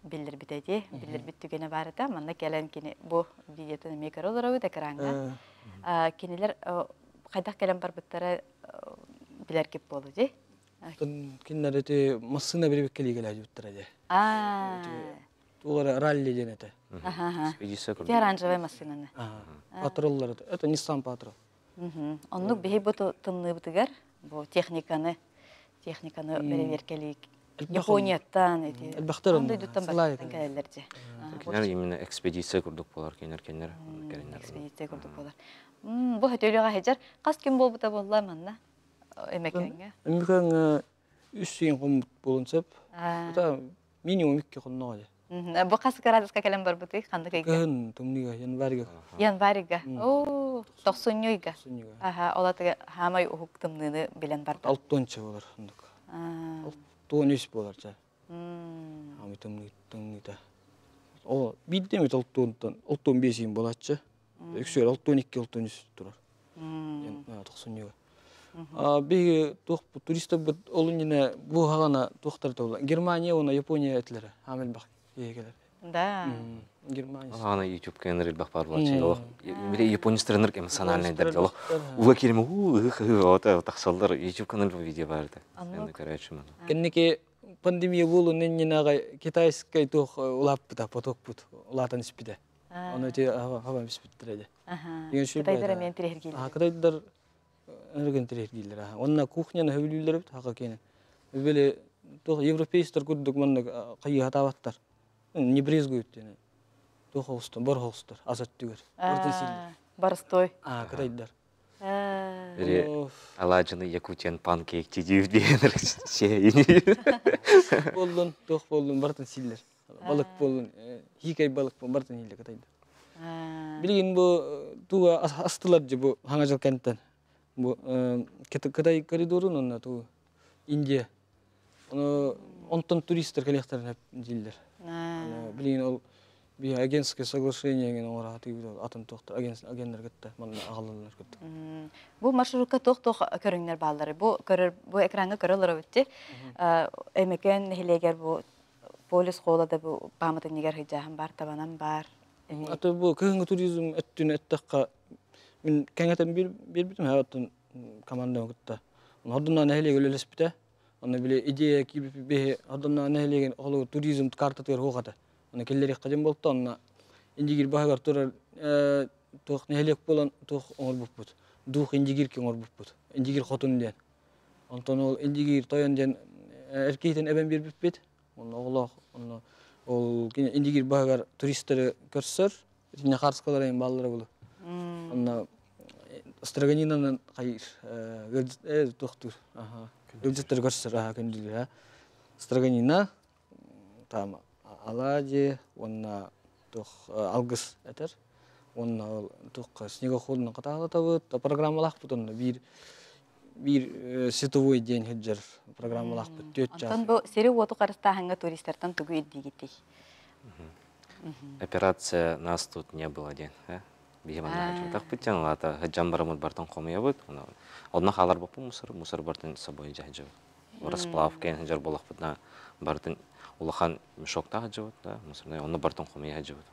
Билер битеди, билер биттүгене барыта, манна келен кини бу видеотон мекер олору декранга. Кинилер кайдак келен барбыттары билер кеп болду ди. Кинилер эти массына бербек келигеле жуттар эди. А. Тугара ралли денете. Аха. Экспедиция Те оранжевый машинаны. Патроллар это Nissan Patrol. Мгм. Оннук бихи бу тынны бутыгар, бу техниканы, техниканы беребер келик. Японияттан эти. Элбахтар Андай дуттан бактан келелерди. Кинер именно экспедиция курдук болар, кинер кинер. Экспедиция курдук болар. М, бу хөтөлөгө хажар кас күн болбута болла манна. Эмекеңге. Эмекең үч сыйын комут болунсап, А. это минимум икки конно же. Мгм. Бу кас градуска келен бар бутый, кандай кайга? Кын тумнига январьга Январьга. О, токсоннойга. сыньга. Аха, олатыга хамай ухуктымныны билен бар. Алтонча болар сундук. А. Алтон үс болар жа. М. Ами тумни тумнита. О, биддемет алтонтан, алтон бесин болатчы. Үксөр алтон икки алтон үс турар. М. токсоннойга. А беги тох туристтер бут олунина бу хагана тохтар тола. Германия уна Япония этлери. Амел бак егелер. Да. Германия. Ана YouTube каналы бах бар болчу. О, бире японецтер эмоциональный дәрҗә. Уга килеме, у, вот тахсаллар YouTube каналы видео барды. Энд көрәчү мен. Кеннеке пандемия болу неннага китайский тох улап бута поток бут. Улатан испиде. Аны те хава испиттереде. Аха. Деген шүп Кытайдар мен тирергил. А кытайдар эрген тирергилер. Онна кухняны хөбүлүлөр бит хага кенен. Беле тох европейстер күрдүк мен кайы хатабаттар. Не брезгуют дене. Тох холстон, бар холстор, азат түгер. Барстой. А, кытайдар. Бире Аладжины Якутиян панкейк тидив дегендер шейни. Болдун, тох болдун, бартын силлер. Балык болдун, хикай балык болдун, бартын силлер кытайдар. Билген бу туга астылар же бу хаңажал кенттен. Бу Кытай коридорун онна ту Индия. Оны онтон туристтер коллекторын жилдер. Билген ол би агентское соглашение ген ора тибил атын токтор агент агенттер кетти. Мана агаллар кетти. Бу маршрутка тох-тох көрүңнөр балдары. Бу көрөр бу экранга көрөлөр өтти. Эмекен хилегер бу полис колада бу паматын нигер хижахан бар, табанан бар. Аты бу кыңгы туризм өттүн өттөккө мен кеңетен бир бир битим хаттын команда өттө. Ордунан элеге өлөспүтө. Аны биле идея кип бе ордунан элеген олу туризм карта тер хогата. Аны келлери кадем болду. Аны индигир багар турар э тох нелек болон тох оңор буппут. Дух индигир ки оңор буппут. Индигир хотун ден. Онтон ол индигир тоян ден эркейтен эбен бир биппет. Аны оглох, аны ол индигир багар туристтер көрсөр, ине карскалар эң баллары болу. Аны Строганинан кайыр э тохтур. Аха. Гөлжеттер көрсөр, аха көндүлөр. Строганина там Алади, онна тох алгыс этер. Онна тох снегоходун катагы табыт, программалак бутун бир бир световой день хеджер программалак бут төрт жаш. Антон бу сери оту карыста ханга туристтерден тугу иддигити. Операция нас тут не было ден, а? Бигеман так бутян лата жамбарамыт бартан комыя бут. Одна халар бу мусор, мусор бартан собой жажы. Расплав кен жер болак бутна бартан улахан мешокта жыбыт, да, мусорный оны бартан комыя жыбыт.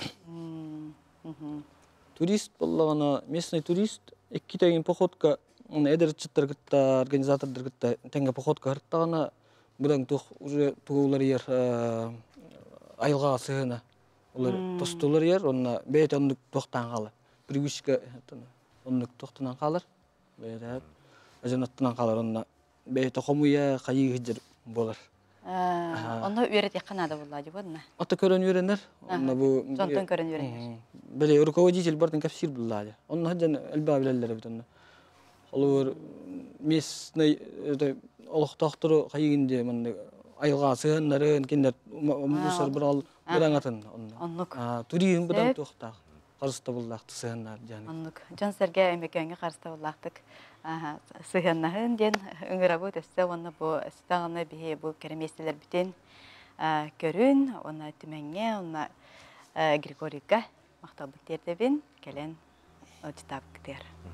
Турист боллагана местный турист эки тегин походка он эдерчиттер гытта организатордор гытта тенге походка хырттагана будан тух уже тугулар ер айылга сыгына. Олар тостулар ер, онна бейт ондук тоқтан қалы. Привычка ондук тоқтынан қалыр. Бейт ажанаттынан қалыр, онна бейт қомуя қайығы жер болар. Онна үйрет яқанады болады, бұдына? Аты көрін үйренер. Жонтын көрін үйренер. Бәле, руководитель бардың кәпсир болады. Онна хаджан әлбә білелері бұд онна. Олар местный олық тоқтыру қайығынде айылға сығынларын, кендер мұсыр бір ал бұдан атын. Оннук. Туризм бұдан тоқтақ. Қарыста бұлдақты сығынлар жаны. Оннук. Жон сәрге әмекенге қарыста бұлдақтық сығынларын ден үңір абу төсті. Онна бұл сытағына бейе бұл кәріместелер бітен көрін. Онна түменге, онна Григорийға мақтал бұттердебін кәлен өтітап кітер.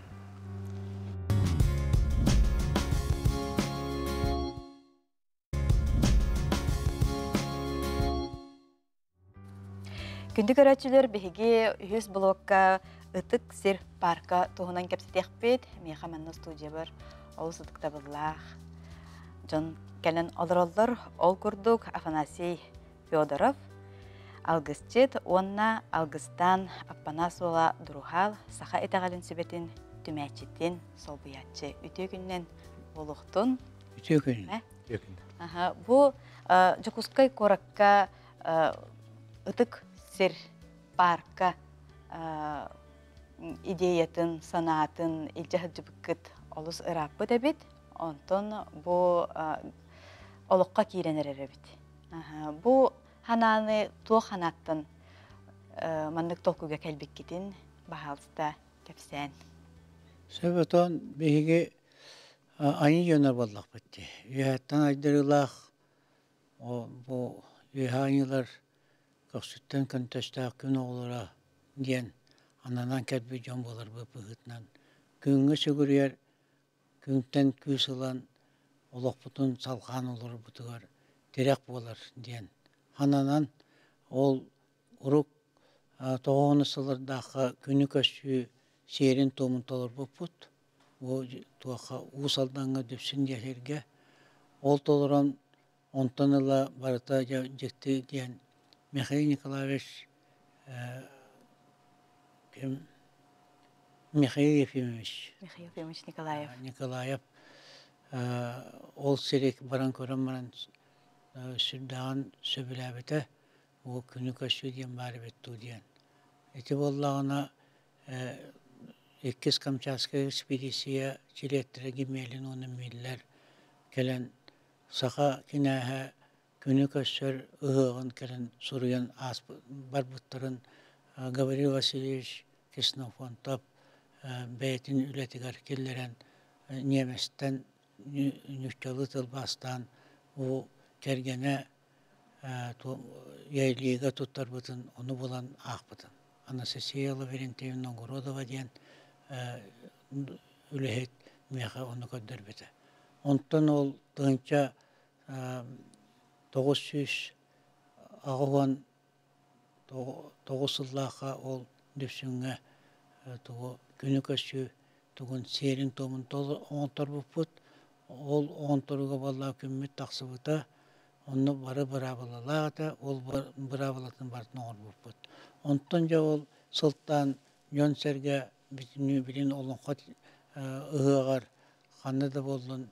Күнді көрәтчілер беге үхіз блокка ытык сир парка туһунан кепсетекпет. Меха манна студия бар. Ол сыдыкта бұллақ. Жон кәлін олар-олар ол күрдік Афанасий Федоров. Алгысчет, онна алгыстан аппана сола дұрухал, саха этағалын сөбетін түмәчеттен сол бұятчы. Үте күннен болуқтын. Үте күннен. Бұ жүкускай коракка ытык сир парка идеятын, санатын, илжахы жүбіккіт олыс ыраппы да бит. Онтон бұ олыққа кейренер әрі бит. Бұ хананы туох ханаттан мандык толкуга кәлбеккетін бағалыста кәпсән. Сөбетон беге ани жонар боллақ бітті. Үйәттен айдырылақ, бұ үйәнилар көксүттен күнтәстәк күн оғылыра ден ананан кәлбе жон болар бұл бұғытнан. Күнгі сүгірер, күнтен күсілан олық бұтын салған олар бұтығар терек болар ден. Ананан ол ұрук тоғыны сылырдағы күні көсі серін томын толыр бұл бұт. Ол туақа ұсалданға дөпсін дәлерге. Ол толыран онтаныла барыта жекті ден Михаил Николаевич Михаил Ефимович. Михаил Ефимович Николаев. Николаев. Ол серек баран көрін маран сүрдаған сөбіләбіті, ол күні көсі ден бары бетті ден. Эти боллағына Эккес Камчатская экспедиция чилеттері кемелін оның мейлер келен сақа кенәхі күні көсір ұғығын келен сұруян бар бұттырын Гаврил Васильевич Кеснофонтов бәйтін үлетігер келлерін неместен нүктелі тылбастан о кергене яйлиға тұттар бұтын, оны болан ақ бұтын. Анастасия Лаврентьевна Городова ден үлехет меха оны көддір біті. Онтан ол тұғынша тоғыз жүз ағуан тоғыз сыллаға ол дөпсіңі күні көсі тұғын серін томын оңтар бұппыт. Ол оңтарыға балла күммет тақсы бұта. Оны бары бұрабылалағыда, ол бұрабылатын бартын оғыр бұппыт. Онтан жа ол сылттан жон сәрге бітіні білін олың қот ұғығар қаны да болын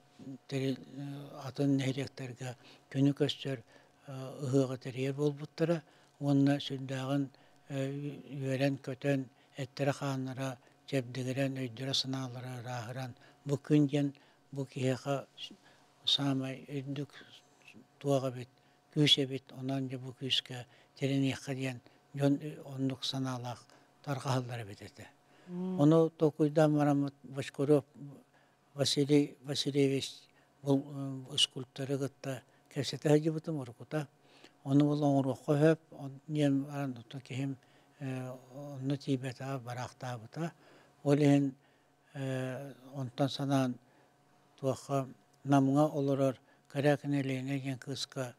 атын нәйректерге күні көстер ұғыға тәрер бол бұттыра. Онына сүндағын үйерен көтен әттірі қаныра жәбдігірен өйдірі сыналары рағыран. Бұ күнден бұ кейеға самай өйдік туаға бет, күйсе бет, онан жа бұ күйске терен еққа ден жон ондық саналақ тарқағалары бетеді. Оны тоқуйдан марамат Башкоров Василий Васильевич бұл скульптуры ғытта кәсеті ғажы бұтым ұрқыта. Оны бұл оңырыққа хөп, нем аран тұтын кейім оны тейбета барақта бұта. Ол ең онтан санан туаққа намыңа олырар кәрәкінелейіне ген қысқа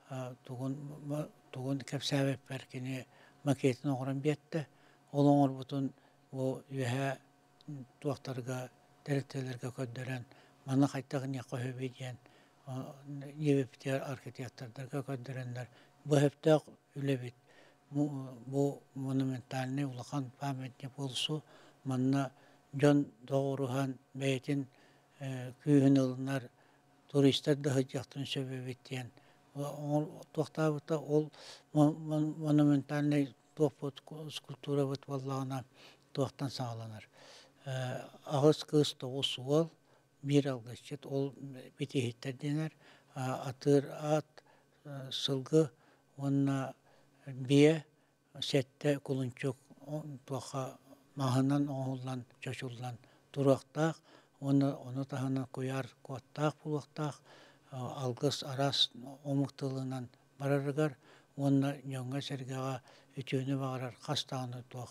туғын кәпсәбеп бәркіне макетін оғырын бетті. Ол оңыр бұтын үйәе туақтарға, дәріктелерге көддерен, маны қайттағын яққа хөбейден, ебептер архитектордарға көддерендер. Бұ хөптәқ үлебет. Бұ монументальный ұлақан памятне болсу, манна жон доғыруған бәйтін күйін ұлынар туристер дығы жақтын сөбебеттен. Туақтабыта ол монументальный туақпыт скульптура бұт болағына туақтан сағаланар. Ағыз қыз тоғыз суал, бір алғышет, ол бетехеттер денер, атыр, ат, сылғы, онына бие, сәтті күлінчік туаққа мағынан оңылан, жашылан тұрақтақ, оны тағынан көяр қуаттақ бұлақтақ, алғыс арас омықтылынан барарығар, оны жоңға сәргеға өтеуіне бағарар қастағыны туақ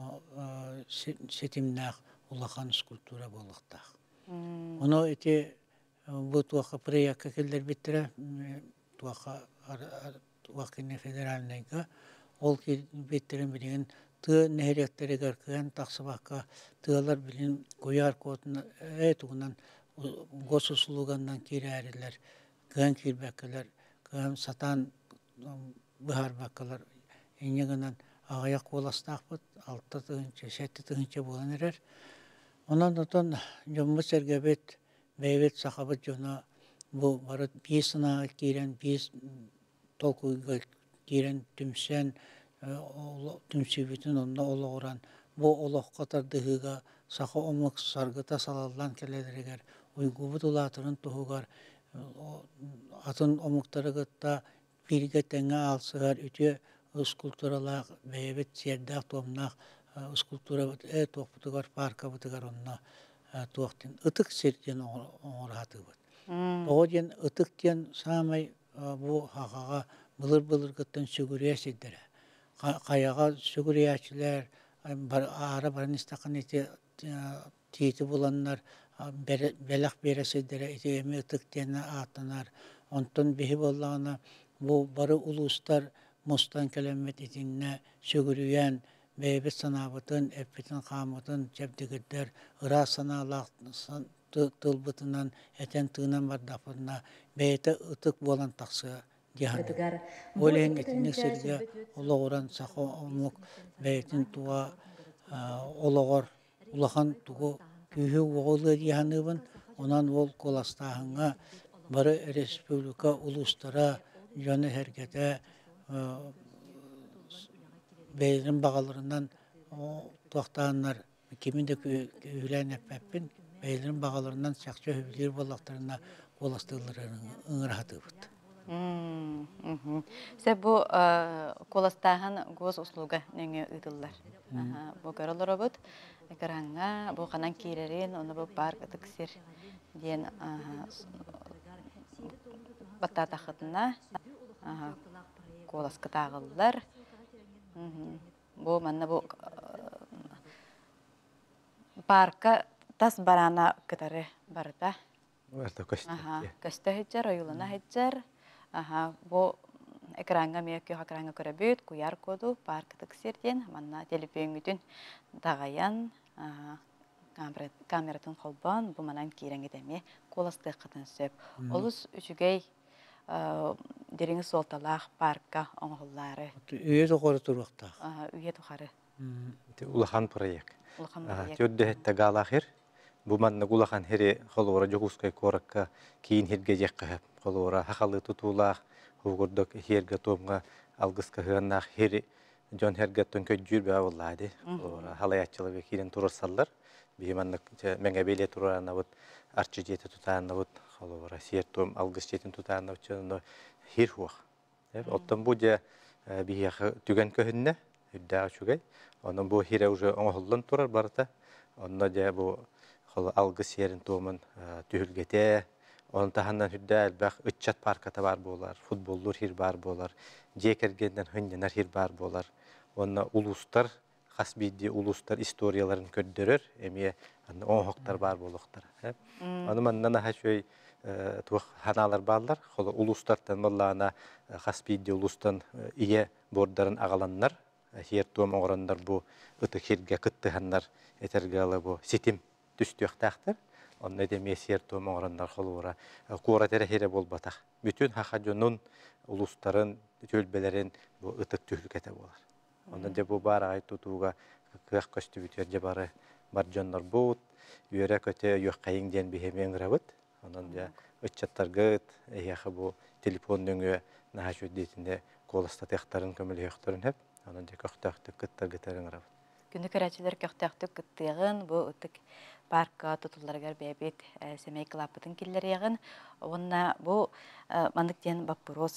сетімнақ улахан скульптура болықтақ. Оны өте бұл туаққа проекқа келдер біттірі, туаққа федеральныйға, ол беттерин билген ты нехеректерегер кыан таксыбакка тыалар билин кояр котун этугунан гос услугандан кирәрилер кыан кирбәккелер кыан сатан быһарбаккалар иннегенен агаяк коластакпыт алты тыгынча шетти тыгынча болан эрер онан отон жомму сергебет бейбет сахабыт жона бу барыт бисына кирен бис толкуйга кирен түмсен түмсүбүтүн онна ологоран бу олох катардыгыга саха омук саргыта салаллан келелерегер уйгубут улатырын тугугар атын омуктарыгытта бирге теңе алсыгар үтө скульптуралар бейбет сердак томнак скульптура э топутугар парка бутугар онна туактын ытык серден оңоратыбыт ооден ытыктен самай бу хагага былыр-былыр гыттан сүгүрүя сиддере каяга сүгүрүячилер ара барын истакан эти тиити буланнар белак бересидере эти эми ытыктен атанар онтон бихи боллагана бу бары улустар мустан келемет этинне сүгүрүян бейбет санабытын эппитин камытын жебдигиддер ыра санаалак тылбытынан этен тыынан бардапына бейте ытык болан таксы дияны. Олен этинник серге ологоран сахо омук бейтин туа ологор улахан тугу күйі оғылы дияныбын онан ол коластағынға бары республика улустара жаны хәргеті бейрін бағаларынан туақтағынар кемінде күйлән әппәппін бейрін бағаларынан сақчы өбілер болақтарына коластығыларын ыңыраты бұд. Сәп бұ коластағын гоз услуга нөңе ұйдылар. Бұ көрілер бұд. Экраңга бу канан кирерин, оны бу парк тыксир ден баттата хатына коласка тагыллар. Бу манна бу парка тас барана кытары барда. Барда көстө. Аха, көстө хеджер, оюлана хеджер. Аха, бу экранга меки экранга көрөбөт, куяр коду парк тыксир ден, манна телефон дагаян камератын қолбан, бұл манан кейрен едеме, коласты қытын сөп. Олыс үшігей деріңіз солталақ паркка оңғылары. Үйе тұқары тұрвақтақ? Үйе тұқары. Улахан проект. Төдді әтті ғалақыр. Бұл манна улахан хері қолуыра жоғысқай қораққа кейін херге жеққығып. Қолуыра хақалы тұтулақ, ұғырдық херге томға алғысқа ғаннақ хері Жон хергеттен көт жүрбе авыллады. Халаятчылығы кейден тұрырсалар. Бейманлық мәңе бейле тұрарына бұд, арчы жеті тұтарына бұд, Россия том алғыс жетін тұтарына бұд, хир хуақ. Оттан бұл же бейяқы түген көхінне, үддағы шүгей. Оның бұл хире уже оңғылын тұрар барыта. Онына же бұл алғыс ерін томын түйілгете. Onun tahandan hüdde elbaq ütçat parkata var bolar, futbollur hir bar bolar, jekergenden hündener hir bar bolar. Onna ulustar, hasbidi ulustar istoriyaların köddürür, emiye on hoktar bar boluqtar. Onu mandan aha şöy tuq hanalar barlar, xolu ulustardan vallana hasbidi ulustan iye bordarın ağalanlar, her tuam oğranlar bu ıtık hirge kıttıhanlar etergalı bu sitim düstüyaqtaqtar. Onun edemeye sertuğum oğranlar xolura. Kura terehere bol bataq. Bütün haxaconun, ulusların, tölbelerin bu ıtık tühlükete bolar. Ondan da bu bar ay tutuğa kıyaq köstü bütüerce barı barjonlar boğut. Üyere köte yok kayın den bihemen gravut. Ondan da ıççatlar gıt. Eyağı bu telefon döngü naha şöddetinde kolasta teqtarın kömülü yoqtarın hep. Ondan da köqtaqtı kıttar gıtarın gravut. Күнді көрәчілер көқтәқтік күттіғын, бұл үттік паркка тұтыларғар бәбет сәмей қылапытын келдер еғін. Онна бұл мандықтен баппырос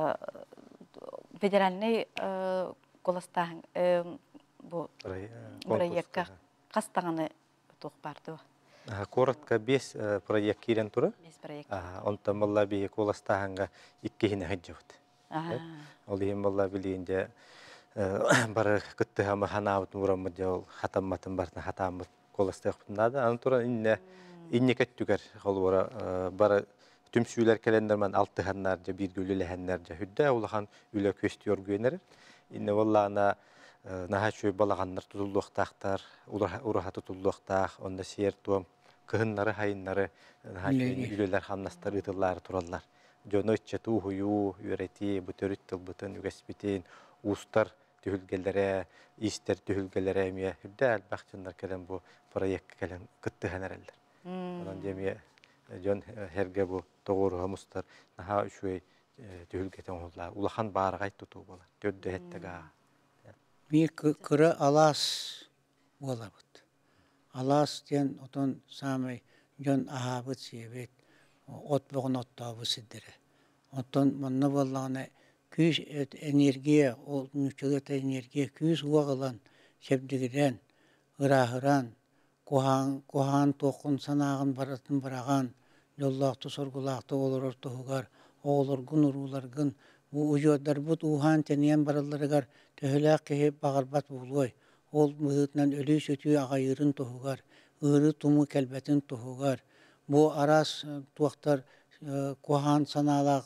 федеральный коластағын бұл проектқа қастағаны тұқ барды. Коротко бес проект керен тұры. Бес проект. Онтан болла бейі коластағынға иккехіне ғаджауыд. Ол ең болла білейінде бары кытты хама ханабыт урамы жол хатамматын бартын хатаммыт коластық бұтындады. Аны тура инне инне кәттүгер қолуыра бары tüm süyler kelenderman altı hanlarca bir gülü lehenlerce hüdde ulahan üle köstüyor güvenerir. İnne vallana naha şöy balağanlar tutulduğuqtaqtar, uraha tutulduğuqtaq, onda siyer tuam kıhınları hayınları naha şöy üleler hamnastar ıtıllar turallar. Jono içe tuhuyu, üreti, bütörüt tılbıtın, ügesbitin, ustar tühülgelere, ister tühülgelere miye hüdde elbaqçınlar kelen bu proyekt kelen kıttı henereller. Ondan demiye Jon herge bu doğru hamustar naha şöy tühülgeten ollar. Ulahan bağırgay tutu bolar. Döddü hettega. Bir kırı alas olabıt. Alas diyen oton samay jon ahabıt siyebet ot boğun ottağı sidire. Oton manna bollağına küs enerjiye, o nükçülüt enerjiye küs uağılan şebdigiden, ırahıran, kohan, kohan toqun sanağın baratın barağan, yollaqtı sorgulaqtı olur ortuğugar, oğulur gün urulargın, bu ucudar bu uhan teniyen barallarıgar, töhülaq kehe bağırbat bulgoy, ol mühütnen ölü sütü ağayırın tohugar, ırı tumu kelbetin tohugar, bu aras tuaqtar kohan sanalaq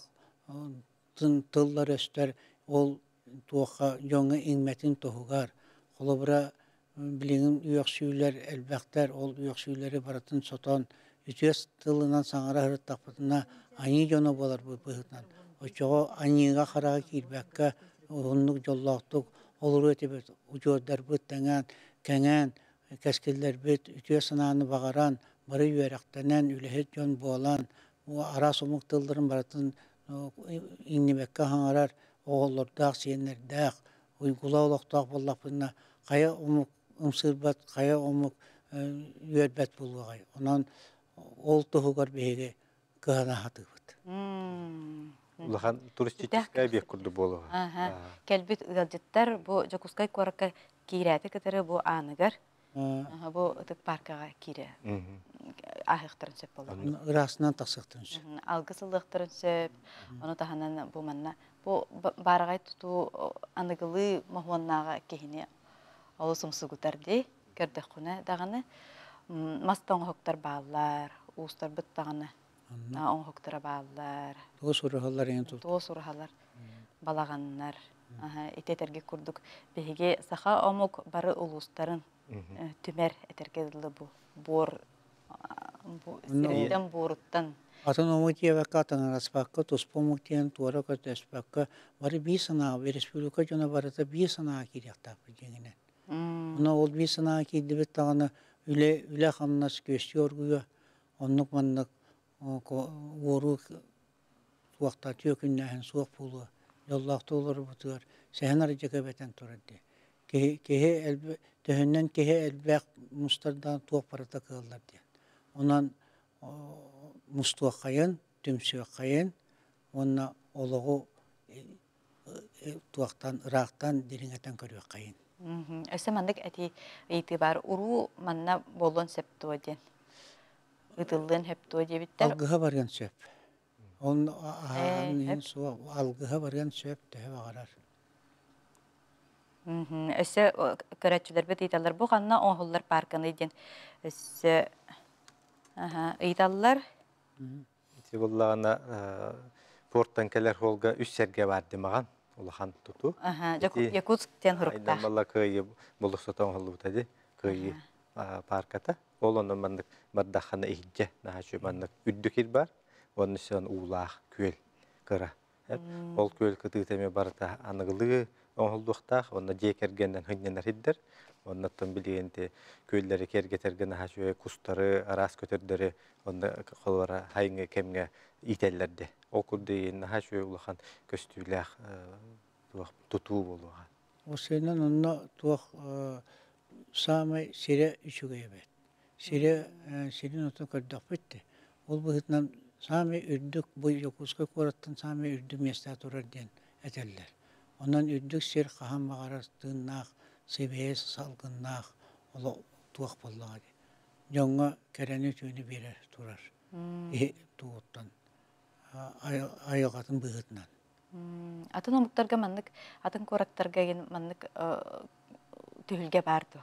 tıllar öster, ol tuaqa jonga inmetin tohugar, kolobra bilingin üyöksüyler elbekter, ol üyöksüyleri baratın soton, ütüyes tılından sağara hırıt taqpatına ani jona bolar bu bıhıtnan. O çoğu aniga xarağı kilbekka, onluk jollaqtuk, olur ötebet, ucudar büt tengen, kengen, keskiller büt, ütüyes sanağını bağaran, barı yürektanen, ülehet jon boğalan, bu aras omuk tılların baratın innibekka hangarar, oğullordaq, siyenlerdaq, uygula olaqtaq bollaqpına, kaya omuk ımsırbat, kaya omuk üyerbet bulgay. Ondan ol tohugar behege kıhana hatıbıt. Ulahan turistik bek kurdu bolu. Kelbit ıgalcıttar bu Jakutskay korakka kirete keteri bu anıgar. Bu tık parkaga kire. Ahıqtırın söp olur. Irasından tasıqtırın söp. Algısılıqtırın söp. Onu tahanan bu manna. Bu baragay tutu anıgılı mahvannaga kehine olusumsu gutardi. Gördük kuna dağını. Mastan hoktar bağlar. Uustar bıt dağını. On hoktara bağlar. Doğu soruhallar en tut. Doğu soruhallar. Balağanlar. Eteterge kurduk. Behege saha omuk barı ulusların tümer etergedili bu. Bor. Bu siritten boruttan. Atan omutiye vaka atan araspakka, tospo omutiyen tuara kat araspakka, bari bir sanağı, bir respublika jona barata bir sanağı kiriyakta jengine. Ona ol bir sanağı kiribet dağını üle üle hamnas göstüyor güya. Onluk manlık oru tuaqta tüyökünnehen suaq pulu. Yollaqta olur butuyor. Sehen arıca kabeten turadi. Kehe kehe elbe töhünnen kehe elbek mustardan tuaq parata kıllar diye. Ondan mustuaq kayın, tümsüq kayın, onna oluğu tuaqtan, Irak'tan diringeten körüq kayın. Öse mandık eti itibar uru manna bolon septu öden. Itılığın hep öde bitter. Algıha vargan söp. On ahanın su algıha vargan söp de bağırar. Öse köretçüler bet italar bu kanna oğullar parkını eden. Öse italar. İti bollağına porttan keler holga üç serge vardı mağan. Ulahan tutu. Yakutsk'ten hırıkta. Aynen valla köyü buluqsatan holu butadı. Köyü parkata. Olandan mandık bardaxana ihce. Naha şu mandık üddükir bar. Onun için uğlaq, köl, kıra. Ol köl kıtı teme barda anıgılığı oğulduqtaq. Onda jekergenden hınnener hidder. Ondan bilgente kölleri kergetergen naha şu kustarı, aras köterderi. Onda kolvara hayınge kemge itellerdi. Okurdu naha şu ulaqan köstüylaq tutu boluğa. O senin onunla tuaq samay sire üçüge evet. Sire senin otun kırdak bitti. Ol bu hitnam samay ürdük bu Jakutskay korattan samay ürdük mestat orar diyen eteller. Ondan ürdük sir qahan bağarastığınaq, sebeye salgınaq, ola tuaq bollağı. Jonga kereni tüyünü birer turar. Tuğuttan. Ayaqatın bığıtnan. Atın omuktarga manlık, atın koraktarga manlık tühülge bardı.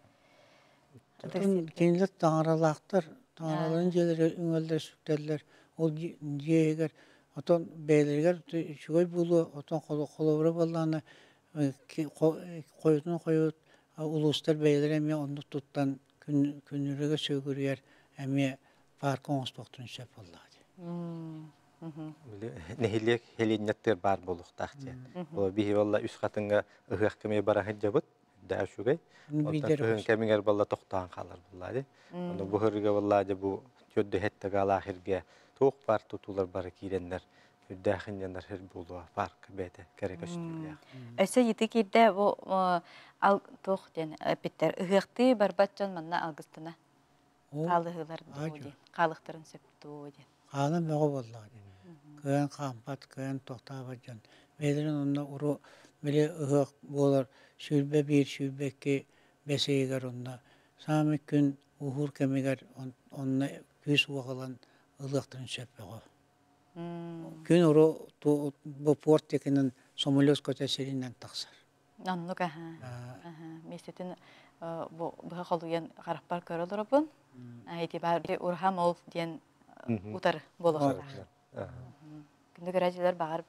Kendiler tanralaqtar, tanraların jeleri üngölder sükterler, ол диегер отон бейлергер шугай булу отон коловра балланы койутун коют улустар бейлер эме онду туттан күнүрөгө сөгүрүер эме парк оңоспоктун шеп боллады. Нехилек хеленнеттер бар болуктак же. Ол бихи валла үс катынга ыгак кеме барахын жабыт. Да шугай. Отан кемиңер балла токтан калар буллады. Аны бу хырга валлады бу төддө хетте гала ахирге ток бар тутулар бар киреннер. Хүддәхиннәр хер булуа парк бете керек өстүләр. Эсэ йити кирдә бу ал тох ден питер ыгыкты барбатчан манна алгыстына. Калыгылар ди. Калыктарын сөптү ди. Каны мөгө боллады. Көн кампат көн токтабаджан. Бедерин онда уру биле ыгык болар шүлбе бир шүлбекке бесегер онда. Самы күн ухур кемегер онна күз угалан ылыктын сөпөгө. Күн уру бу порт текенен Сомолёс көтөсеринен таксар. Аннука ха. Месетин бу бу халуян гараппар көрөлөр бун. Айти бар урхам ол ден утар болоктар. Күндө граждандар багыр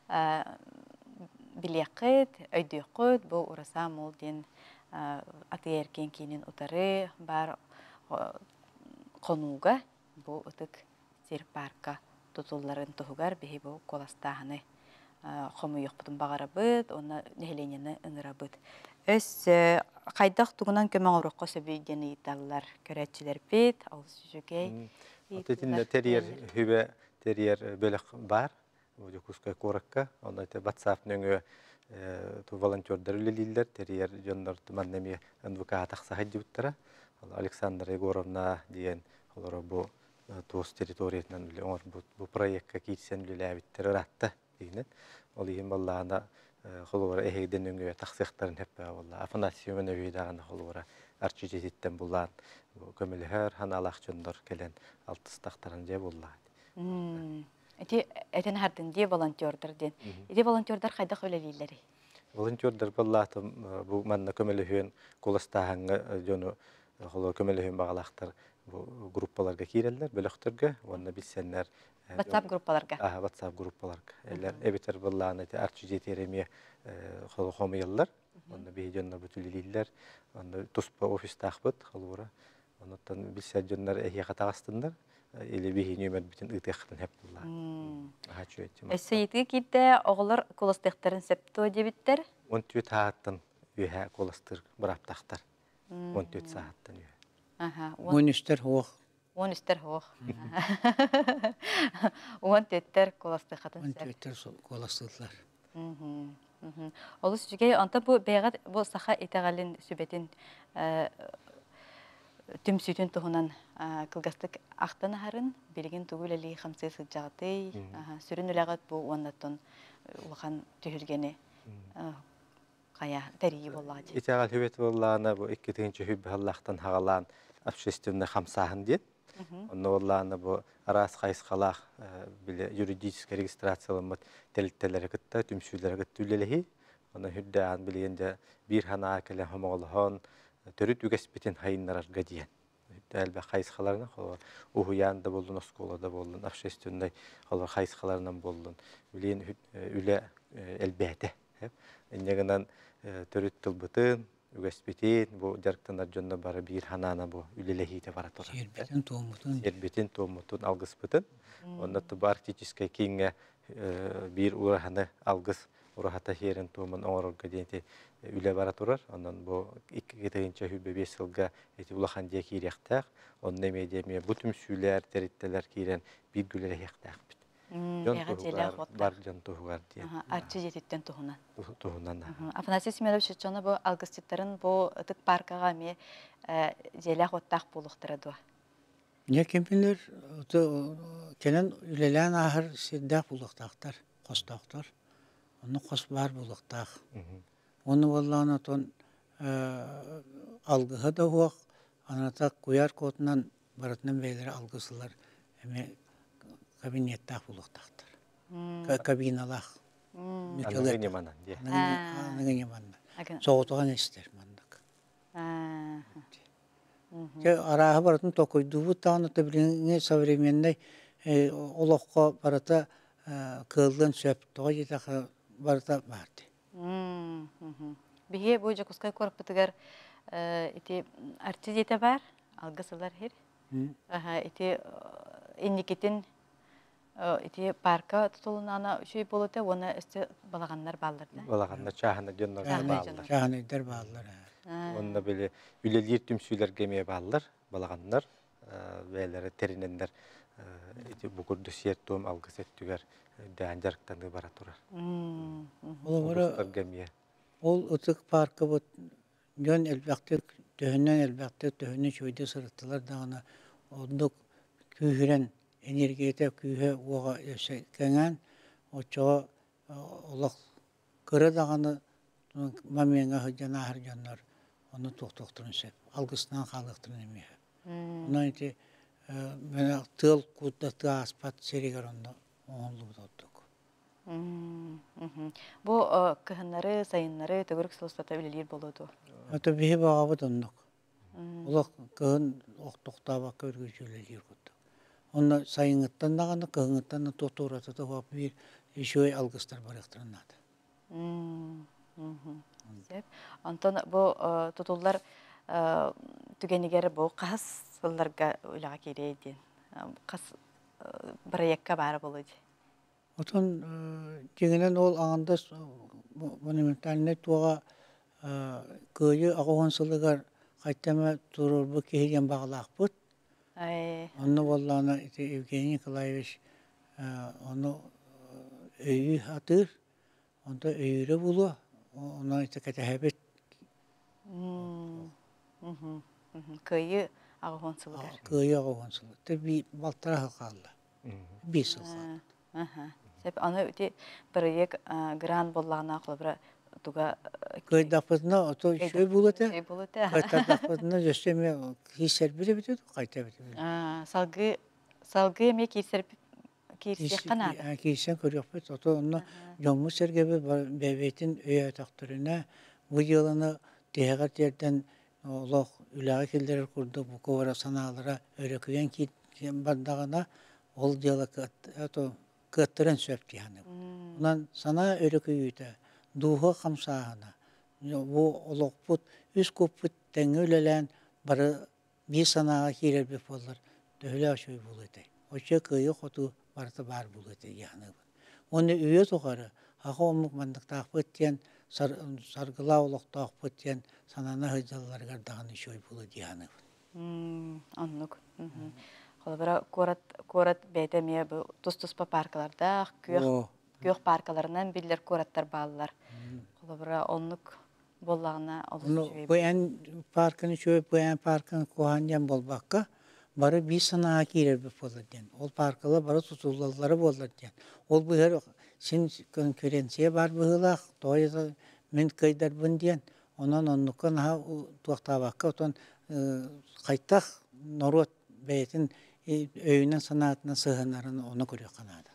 билекет, өйдөкөт, бу урасам ол ден аты эркен кийинин утары бар конуга бу утык сер парка тутулларын тугар бихи бу коластаханы хомуйук бутун багарабыт, онна нехеленени ыңырабыт. Өс кайдак тугунан көмөң урукка сөбүйдени таллар көрөтчүлөр бит, ал сүжүгей. Отетинде терьер хүбе терьер бөлөк бар. Бу жокускай коракка, онда те WhatsApp нөңө ту волонтёрдар үлелилер, терьер жондар туманнеме адвокат аксахат жуттара. Александра Егоровна деген олар бу тос территориятынан олар бу проектка китсен үлеләбиттер ратта дигенет. Ол иһин баллана холора эхеден нөңө таксыктарын хеппа болла. Афанасьевна өйдаган холора арчижеттен буллан көмөлөр ханалак жондар келен алтыстактарын же болла. Эти этен хардын де волонтёрдар ден. Эти волонтёрдар кайда хөлелилери? Волонтёрдар баллатым бу манна көмөлөһөн коластаһанга жону холор көмөлөһөн багалактар бу группаларга кирелдер, бөлөктөргө, онда билсеннер WhatsApp группаларга. А, WhatsApp группаларга. Элер эбитер балланы те арчижет эреме холо хомыяллар. Онда бейжоннар бүтүлилилер. Онда туспа офистахбыт холора. Онтан билсен жоннар эхе катагастындар. Или бейнемет бүтүн ытыктын хеп булла. Аха чөйт. Эсейти китте оглар колостыктарын септо дебиттер. он төрт сааттан үйе колостыр бираптактар. он төрт сааттан үйе. Аха. он үчтер хуак. он үчтер хуак. он төрттер колостыктарын он сеп. төрт колостыклар. Мм. Мм. Олус жүгей анта бу бегат бу саха итагалин сүбетин түм сүтүн туһунан кылгастык актан харын билген түгүлели хамсы сыжагыты сүрүн улагат бу оннаттан улахан түһүлгени кая тарии боллады. Итагал хүбет боллана бу иккитинчи хүб Аллахтан хагалан общественный хамсахан дет. Онно боллана бу арас кайскалах биле юридический регистрацияланмат телтелери кытта түмсүлери кыттүлелеhi. Оны хүддән билгенде бир хана келе хомоголхон төрүт үгеспитин хайыннарга диен. Дәлбә кайскаларына холор уһуянда болдун, осколада болдун, общественный холор кайскаларынан болдун. Билен үле элбәте. Иннегенен төрүт тылбытын үгеспитин бу жарктанар жонна бары бир ханана бу үлелехите бара тора. Сербетин томутун. Сербетин томутун алгыспытын. Онда ту арктический кинге бир ураханы алгыс урахата херен томун оңорга денте үле бара турар. Ондан бу иккитинчи хүбе беш жылга эти улахан де киректак. Онда медеме бу түмсүлөр териттелер кирен бир гүлеле хектак. Бар жан тугар ди. Арчы жететтен туһунан. Туһунан. Афанасий Семенович чона бу алгыстыктарын бу тык паркага ме желах оттак булуктыра дуа. Не кемпилер келен үлелен ахыр сиддак булуктактар, костактар. Оны кос бар булуктак. Оны болланы тон алгыга да хуак, аната куяр котунан баратынан бейлер алгысылар. Эме кабинеттах булуктактар. Кабиналах. Анагыне манан ди. Анагыне манан. Соотоган истер мандак. Же арага баратын токойду бутаны табилине современный олоққа барата кылдын сөп тоға жетақы барата барды. Биге бу жакускай корпутугар ити артиз ете бар, алгысылар хер. Аха, ити инникетин ити парка тутулунана шүй болуте, оны өсте балаганнар баллар да. Балагандар чахана жоннор баллар. Чаханайдар баллар. Онда беле үлелер түмсүйлер кеме баллар, балагандар, бәләре теринендер ити букурду сертом алгыс еттүгер дан жарктанды бара турар. Ол Ол ытык паркы бут жон элбактык төһөннән элбактык төһөннән шойды сырыттылар дагына ондук күйһүрен энергията күйһө уга яшә кәңән очо олак кыры даганы маменга хҗана һәр җаннар аны токтоктырын шеп алгысынан халыктырын эме. Нәйти менә тыл кутта аспат серигер онда оңлу булды. Бу кыһыннары, сайыннары төгүрүк сылыстата билелер болуду. Ата бие багабы тоннук. Улак кыһын октоктаба көргүчүлөр кутты. Онда сайынгыттан даганы кыһынгыттан тотурата топ бир ишөй алгыстар барыктырынат. Сеп. Антон бу тотуллар түгенигер бу кас сылларга уйлага керейди. Кас проектка бары болуду. Отон жеңенен ол аңында монументальный туға көйі ағуансылығар қайтама тұрырбы кейген бағылақ бұд. Оны болланы Евгений Николаевич оны өйі атыр, онда өйірі бұлы, оны кәтәхәбет. Көйі ағуансылығар. Көйі ағуансылығар. Бұл балтара қалды. Бес сыл қалды. Сеп аны үти проект грант боллагына кылыбыра туга көй дапытына ото шөй булыты. Кайта дапытына жөсеме кисер бире бит кайта бит. А, салгы салгы эме кисер кисер кана. А кисер көрөк бит ото онна жомму сергебе бебетин өй тактырына бу жылыны тегәр жерден олох үләгә келдер курды бу ковара саналара өрөкөйен ки бардагына ол жылы ото кыттырын сөпті яны. Онан сана өрөкөйүтә, дуғы қамсағына. Бу олоқпут, үз көппут тәңі өлелән бары bir sanağa kirer bir bollar. Döhle aşıy buluydu. Oça kıyı kotu barıta bar buluydu yani. Onu üye tokarı. Haqa omuk mandık taqpıt diyen, sargıla oluk taqpıt diyen sanana hıcalılar gardağını şoy buluydu yani. Anlık. Kolabara korat korat beytemiye bu tus-tuspa parkalarda, kök parkalarından biller koratlar bağlılar. Kolabara onluk bollağına oluşuyor. Bu en parkını şöyle bu en parkını kohanyan bolbakka barı bir sanağa girer bir bollar diyen. Ol parkalar barı tutulları bollar diyen. Ol bu her sin konferansiye var bu hılaq doyda men kaydar bun diyen. Ondan onlukan ha tuaqtabakka oton qaytaq norot beytin öyünen sanatına sığınarını onu görüyor kanada.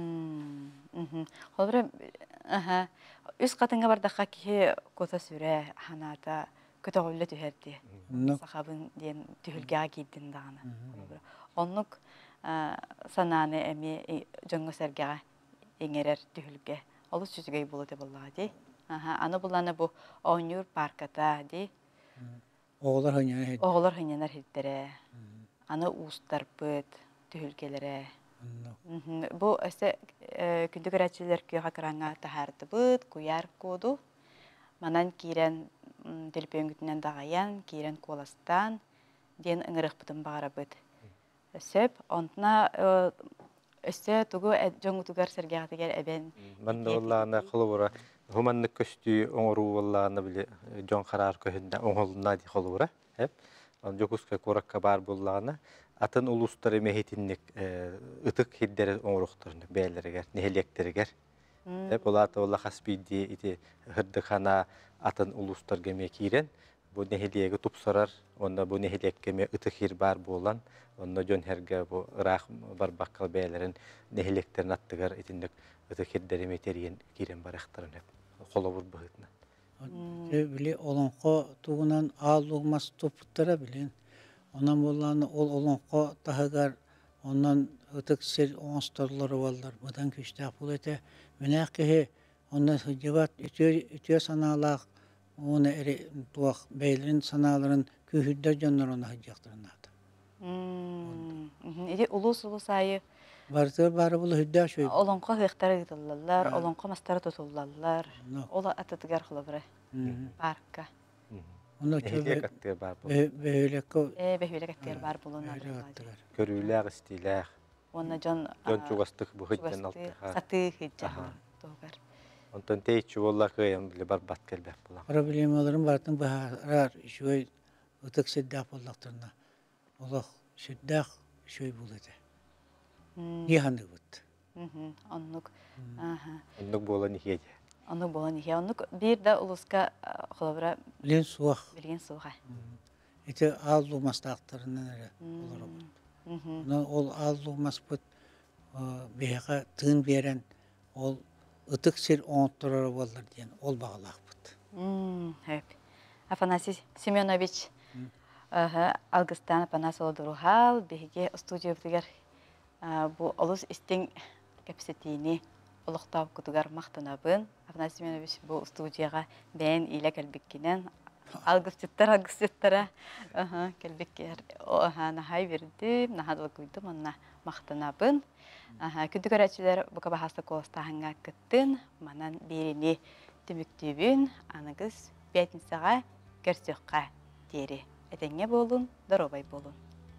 Kolabara aha üst katınga bardakka ki kota süre hanata kötü öyle tüherdi. Sahabın diyen tühülgâ giydin dağına. Onluk sananı emi jongo sergâ eğerer tühülgâ. Olus süzgey bulu de bulladı. Aha ana bullana bu Onyur parkata di. Oğlar hınyanar hidder. Oğlar hınyanar hiddere. Ana uustar pıt tühülgelere. Bu ise kündü göreçiler ki hakaranga tahardı bıt, kuyar kodu. Manan kiren telpiyongütünden dağayan, kiren kolastan, diyen ıngırıq bıtın bağıra bıt. Söp, ontuna ise tugu jongu tugar sergahı gel eben. Ben de Allah'ına kılı vura. Humanlık köstüğü oğru Allah'ına bile jon karar köhünde oğuluna di kılı vura. Hep. Jokuska korakka bar bullağına. Atın ulusları mehetinlik ıtık hiddere oğruqturunu beylerger, nehelekteriger. Hep olata ola hasbidi iti hırdıkana atın uluslar geme kiren. Bu neheliyege tupsarar, onda bu neheliyek geme ıtık hir bar bolan. Onda jon herge bu ıraq barbakkal beylerin nehelekterin attıgar itindik ıtık hiddere meteriyen kiren baraqtırın hep. Kola vur bıhıtına. Bile olanqa tuğunan ağlıqmas toputlara bilen. Ondan bollarını ol olanqa tahıgar ondan ытык сел оңсторлары балдар. Бұдан күштақ бұл әте. Мінәқ кеге, онна хыджығат үтіе саналақ, оны әрі туақ бәйлерін саналарын күйірдер жонлар оны хыджақтырын ады. Иди улус-улус айы Барды бары бұл хүдді шөй. олонқо хықтары гытыллалар, олонқо мастары тутуллалар. Ола ататыгар қылыбыры паркка. Оны Эхилек аттыгар бар бұл. бөйлекі Э, бәхүлек әттер бар болуна. Көрүүләк истиләк. Онна жон Жон чугастык бу хыджан алтыга. саты хыджа. Тогар. Онтон тейчи болла кыям биле бар бат келбек була. Проблемаларын бартын бағарар шөй ұтық сәддақ болдақтырына. Олық сәддақ шөй бұл еді. Неханды бұд. Оннук. Аха. Оннук бола нихеде. Оннук болан ихе. Оннук бир да улуска қылыбыра Білен суақ. билген суға. Эти аллу мастақтарынан әрі олар бұд. Ол аллу мас бұд бейға тын берен ол ұтық сел оңыттырары болдар дейін ол бағалақ бұд. Хөп. Афанасий Семенович Алгыстан Апанас Олдурухал беге студия бүтігер bu olus istin kapsitini uluqtab kutugar maqtanabın. Афанасий Семенович bu studiyaga ben ile kelbikkinen algıstittar algıstittara aha kelbikker aha nahay verdim nahadla kuydum anna maqtanabın. Aha kütügaraçılar bu kabahasta kosta hanga kıttın manan birini tümüktübün anıgız betinsaga gerçekka deri. Etenge bolun, даробай болун.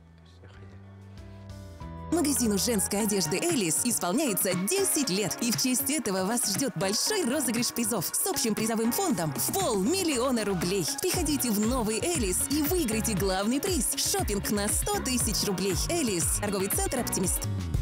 Магазину женской одежды «Элис» исполняется десять лет. И в честь этого вас ждет большой розыгрыш призов с общим призовым фондом в полмиллиона рублей. Приходите в новый «Элис» и выиграйте главный приз – шопинг на сто тысяч рублей. «Элис» – торговый центр «Оптимист».